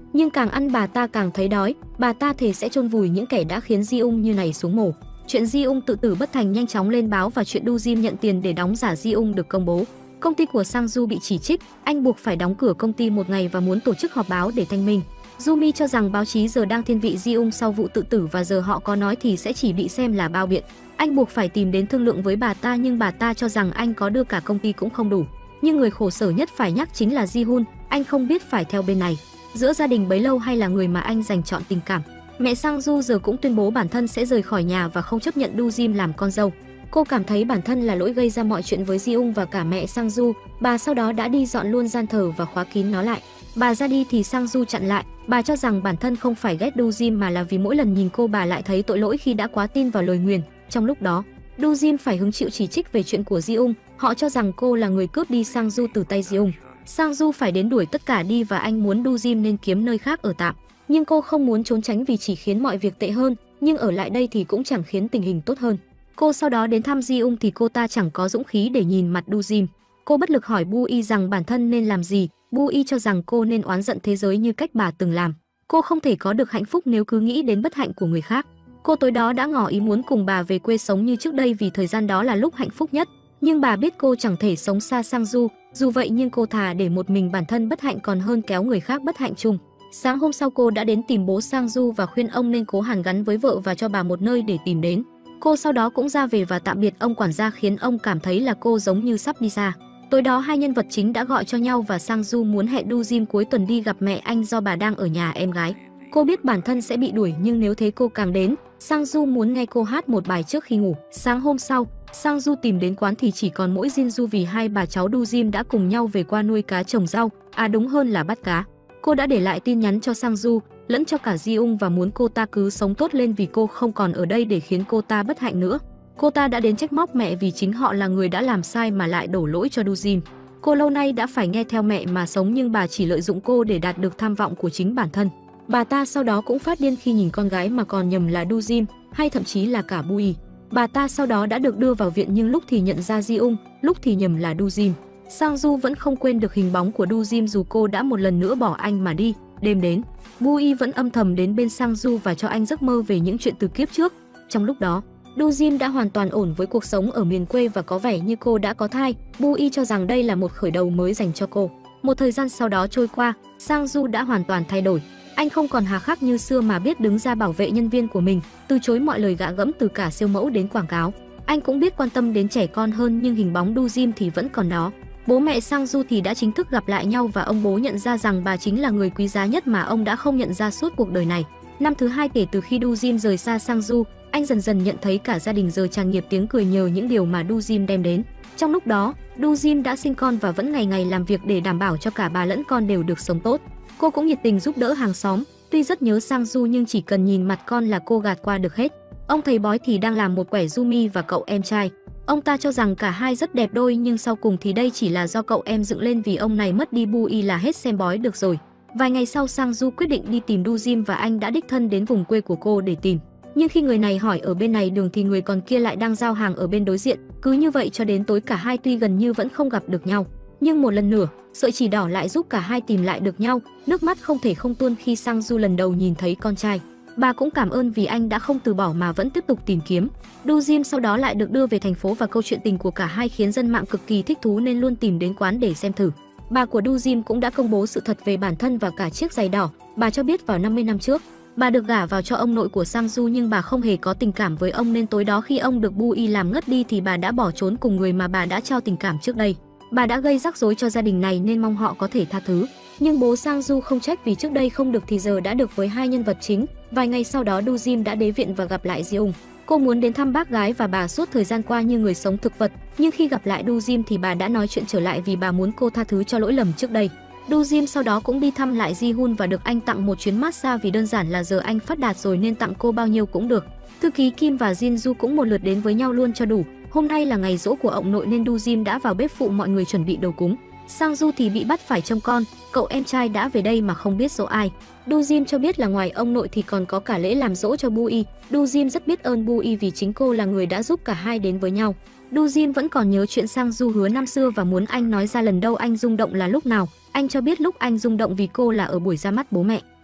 Nhưng càng ăn bà ta càng thấy đói, bà ta thề sẽ chôn vùi những kẻ đã khiến Ji Ung như này xuống mồ. Chuyện Ji Ung tự tử bất thành nhanh chóng lên báo và chuyện Du Jim nhận tiền để đóng giả Ji Ung được công bố. Công ty của Sang Du bị chỉ trích, anh buộc phải đóng cửa công ty một ngày và muốn tổ chức họp báo để thanh minh. Jumi cho rằng báo chí giờ đang thiên vị Ji Ung sau vụ tự tử và giờ họ có nói thì sẽ chỉ bị xem là bao biện. Anh buộc phải tìm đến thương lượng với bà ta nhưng bà ta cho rằng anh có đưa cả công ty cũng không đủ. Nhưng người khổ sở nhất phải nhắc chính là Ji Hun, anh không biết phải theo bên này, giữa gia đình bấy lâu hay là người mà anh dành trọn tình cảm. Mẹ Sang Du giờ cũng tuyên bố bản thân sẽ rời khỏi nhà và không chấp nhận Du Jim làm con dâu. Cô cảm thấy bản thân là lỗi gây ra mọi chuyện với Ji Ung và cả mẹ Sang Du. Bà sau đó đã đi dọn luôn gian thờ và khóa kín nó lại. Bà ra đi thì Sang Du chặn lại. Bà cho rằng bản thân không phải ghét Du Jim mà là vì mỗi lần nhìn cô bà lại thấy tội lỗi khi đã quá tin vào lời nguyền. Trong lúc đó, Du Jim phải hứng chịu chỉ trích về chuyện của Ji Ung. Họ cho rằng cô là người cướp đi Sang Du từ tay Ji Ung. Sang Du phải đến đuổi tất cả đi và anh muốn Du Jim nên kiếm nơi khác ở tạm. Nhưng cô không muốn trốn tránh vì chỉ khiến mọi việc tệ hơn, nhưng ở lại đây thì cũng chẳng khiến tình hình tốt hơn. Cô sau đó đến thăm Ji Ung thì cô ta chẳng có dũng khí để nhìn mặt Du Jim. Cô bất lực hỏi Bu Y rằng bản thân nên làm gì. Bu Y cho rằng cô nên oán giận thế giới như cách bà từng làm. Cô không thể có được hạnh phúc nếu cứ nghĩ đến bất hạnh của người khác. Cô tối đó đã ngỏ ý muốn cùng bà về quê sống như trước đây vì thời gian đó là lúc hạnh phúc nhất. Nhưng bà biết cô chẳng thể sống xa Sang Du, dù vậy nhưng cô thà để một mình bản thân bất hạnh còn hơn kéo người khác bất hạnh chung. Sáng hôm sau cô đã đến tìm bố Sang Du và khuyên ông nên cố hàn gắn với vợ và cho bà một nơi để tìm đến. Cô sau đó cũng ra về và tạm biệt ông quản gia khiến ông cảm thấy là cô giống như sắp đi xa. Tối đó hai nhân vật chính đã gọi cho nhau và Sang Du muốn hẹn Du Jim cuối tuần đi gặp mẹ anh do bà đang ở nhà em gái. Cô biết bản thân sẽ bị đuổi nhưng nếu thế cô càng đến. Sang Du muốn nghe cô hát một bài trước khi ngủ. Sáng hôm sau, Sang Du tìm đến quán thì chỉ còn mỗi Jin Du vì hai bà cháu Du Jim đã cùng nhau về qua nuôi cá trồng rau, à đúng hơn là bắt cá. Cô đã để lại tin nhắn cho Sang Du, lẫn cho cả Ji Ung và muốn cô ta cứ sống tốt lên vì cô không còn ở đây để khiến cô ta bất hạnh nữa. Cô ta đã đến trách móc mẹ vì chính họ là người đã làm sai mà lại đổ lỗi cho Du Jim. Cô lâu nay đã phải nghe theo mẹ mà sống nhưng bà chỉ lợi dụng cô để đạt được tham vọng của chính bản thân. Bà ta sau đó cũng phát điên khi nhìn con gái mà còn nhầm là Du Jim hay thậm chí là cả Bu Y. Bà ta sau đó đã được đưa vào viện nhưng lúc thì nhận ra Ji Ung, lúc thì nhầm là Du Jim. Sang Du vẫn không quên được hình bóng của Du Jim dù cô đã một lần nữa bỏ anh mà đi. Đêm đến, Bu Y vẫn âm thầm đến bên Sang Du và cho anh giấc mơ về những chuyện từ kiếp trước. Trong lúc đó, Du Jim đã hoàn toàn ổn với cuộc sống ở miền quê và có vẻ như cô đã có thai. Bu Y cho rằng đây là một khởi đầu mới dành cho cô. Một thời gian sau đó trôi qua, Sang Du đã hoàn toàn thay đổi. Anh không còn hà khắc như xưa mà biết đứng ra bảo vệ nhân viên của mình, từ chối mọi lời gạ gẫm từ cả siêu mẫu đến quảng cáo. Anh cũng biết quan tâm đến trẻ con hơn nhưng hình bóng Du Jim thì vẫn còn đó. Bố mẹ Sang Du thì đã chính thức gặp lại nhau và ông bố nhận ra rằng bà chính là người quý giá nhất mà ông đã không nhận ra suốt cuộc đời này. Năm thứ hai kể từ khi Du Jim rời xa Sang Du, anh dần dần nhận thấy cả gia đình giờ tràn ngập tiếng cười nhờ những điều mà Du Jim đem đến. Trong lúc đó, Du Jim đã sinh con và vẫn ngày ngày làm việc để đảm bảo cho cả bà lẫn con đều được sống tốt. Cô cũng nhiệt tình giúp đỡ hàng xóm, tuy rất nhớ Sang Du nhưng chỉ cần nhìn mặt con là cô gạt qua được hết. Ông thầy bói thì đang làm một quẻ Jumi và cậu em trai. Ông ta cho rằng cả hai rất đẹp đôi nhưng sau cùng thì đây chỉ là do cậu em dựng lên vì ông này mất đi Bu Y là hết xem bói được rồi. Vài ngày sau Sang Du quyết định đi tìm Du Jim và anh đã đích thân đến vùng quê của cô để tìm. Nhưng khi người này hỏi ở bên này đường thì người còn kia lại đang giao hàng ở bên đối diện. Cứ như vậy cho đến tối cả hai tuy gần như vẫn không gặp được nhau. Nhưng một lần nữa, sợi chỉ đỏ lại giúp cả hai tìm lại được nhau. Nước mắt không thể không tuôn khi Sang Du lần đầu nhìn thấy con trai. Bà cũng cảm ơn vì anh đã không từ bỏ mà vẫn tiếp tục tìm kiếm. Du Jim sau đó lại được đưa về thành phố và câu chuyện tình của cả hai khiến dân mạng cực kỳ thích thú nên luôn tìm đến quán để xem thử. Bà của Du Jim cũng đã công bố sự thật về bản thân và cả chiếc giày đỏ. Bà cho biết vào năm mươi năm trước, bà được gả vào cho ông nội của Sang Du nhưng bà không hề có tình cảm với ông nên tối đó khi ông được Bu Y làm ngất đi thì bà đã bỏ trốn cùng người mà bà đã trao tình cảm trước đây. Bà đã gây rắc rối cho gia đình này nên mong họ có thể tha thứ. Nhưng bố Sang Du không trách vì trước đây không được thì giờ đã được với hai nhân vật chính. Vài ngày sau đó Du Jim đã đến viện và gặp lại Ji Ung. Cô muốn đến thăm bác gái và bà suốt thời gian qua như người sống thực vật, nhưng khi gặp lại Du Jim thì bà đã nói chuyện trở lại vì bà muốn cô tha thứ cho lỗi lầm trước đây. Du Jim sau đó cũng đi thăm lại Ji Hun và được anh tặng một chuyến massage vì đơn giản là giờ anh phát đạt rồi nên tặng cô bao nhiêu cũng được. Thư ký Kim và Jin Du cũng một lượt đến với nhau luôn cho đủ. Hôm nay là ngày giỗ của ông nội nên Du Jim đã vào bếp phụ mọi người chuẩn bị đồ cúng. Sang Du thì bị bắt phải trông con, cậu em trai đã về đây mà không biết giỗ ai. Du Jim cho biết là ngoài ông nội thì còn có cả lễ làm giỗ cho Bu Y. Du Jim rất biết ơn Bu Y vì chính cô là người đã giúp cả hai đến với nhau. Du Jim vẫn còn nhớ chuyện Sang Du hứa năm xưa và muốn anh nói ra lần đầu anh rung động là lúc nào. Anh cho biết lúc anh rung động vì cô là ở buổi ra mắt bố mẹ.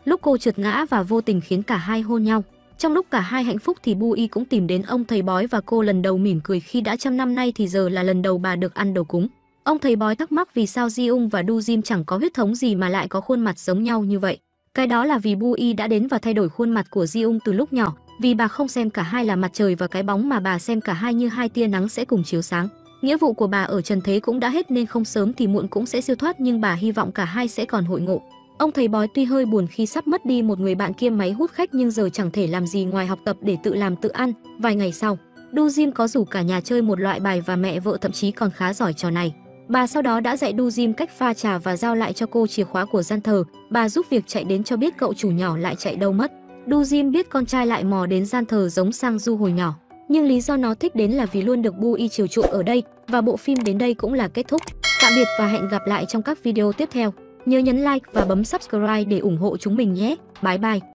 lúc cô trượt ngã và vô tình khiến cả hai hôn nhau. Trong lúc cả hai hạnh phúc thì Bu Y cũng tìm đến ông thầy bói và cô lần đầu mỉm cười khi đã trăm năm nay thì giờ là lần đầu bà được ăn đầu cúng. Ông thầy bói thắc mắc vì sao Ji Ung và Du Jim chẳng có huyết thống gì mà lại có khuôn mặt giống nhau như vậy. Cái đó là vì Bu Y đã đến và thay đổi khuôn mặt của Ji Ung từ lúc nhỏ, vì bà không xem cả hai là mặt trời và cái bóng mà bà xem cả hai như hai tia nắng sẽ cùng chiếu sáng. Nghĩa vụ của bà ở trần thế cũng đã hết nên không sớm thì muộn cũng sẽ siêu thoát, nhưng bà hy vọng cả hai sẽ còn hội ngộ. Ông thầy bói tuy hơi buồn khi sắp mất đi một người bạn kiêm máy hút khách nhưng giờ chẳng thể làm gì ngoài học tập để tự làm tự ăn. Vài ngày sau, Du Jim có rủ cả nhà chơi một loại bài và mẹ vợ thậm chí còn khá giỏi trò này. Bà sau đó đã dạy Du Jim cách pha trà và giao lại cho cô chìa khóa của gian thờ. Bà giúp việc chạy đến cho biết cậu chủ nhỏ lại chạy đâu mất. Du Jim biết con trai lại mò đến gian thờ giống Sang Du hồi nhỏ, nhưng lý do nó thích đến là vì luôn được Bu Y chiều chuộng ở đây. Và bộ phim đến đây cũng là kết thúc. Tạm biệt và hẹn gặp lại trong các video tiếp theo. Nhớ nhấn like và bấm subscribe để ủng hộ chúng mình nhé. Bye bye.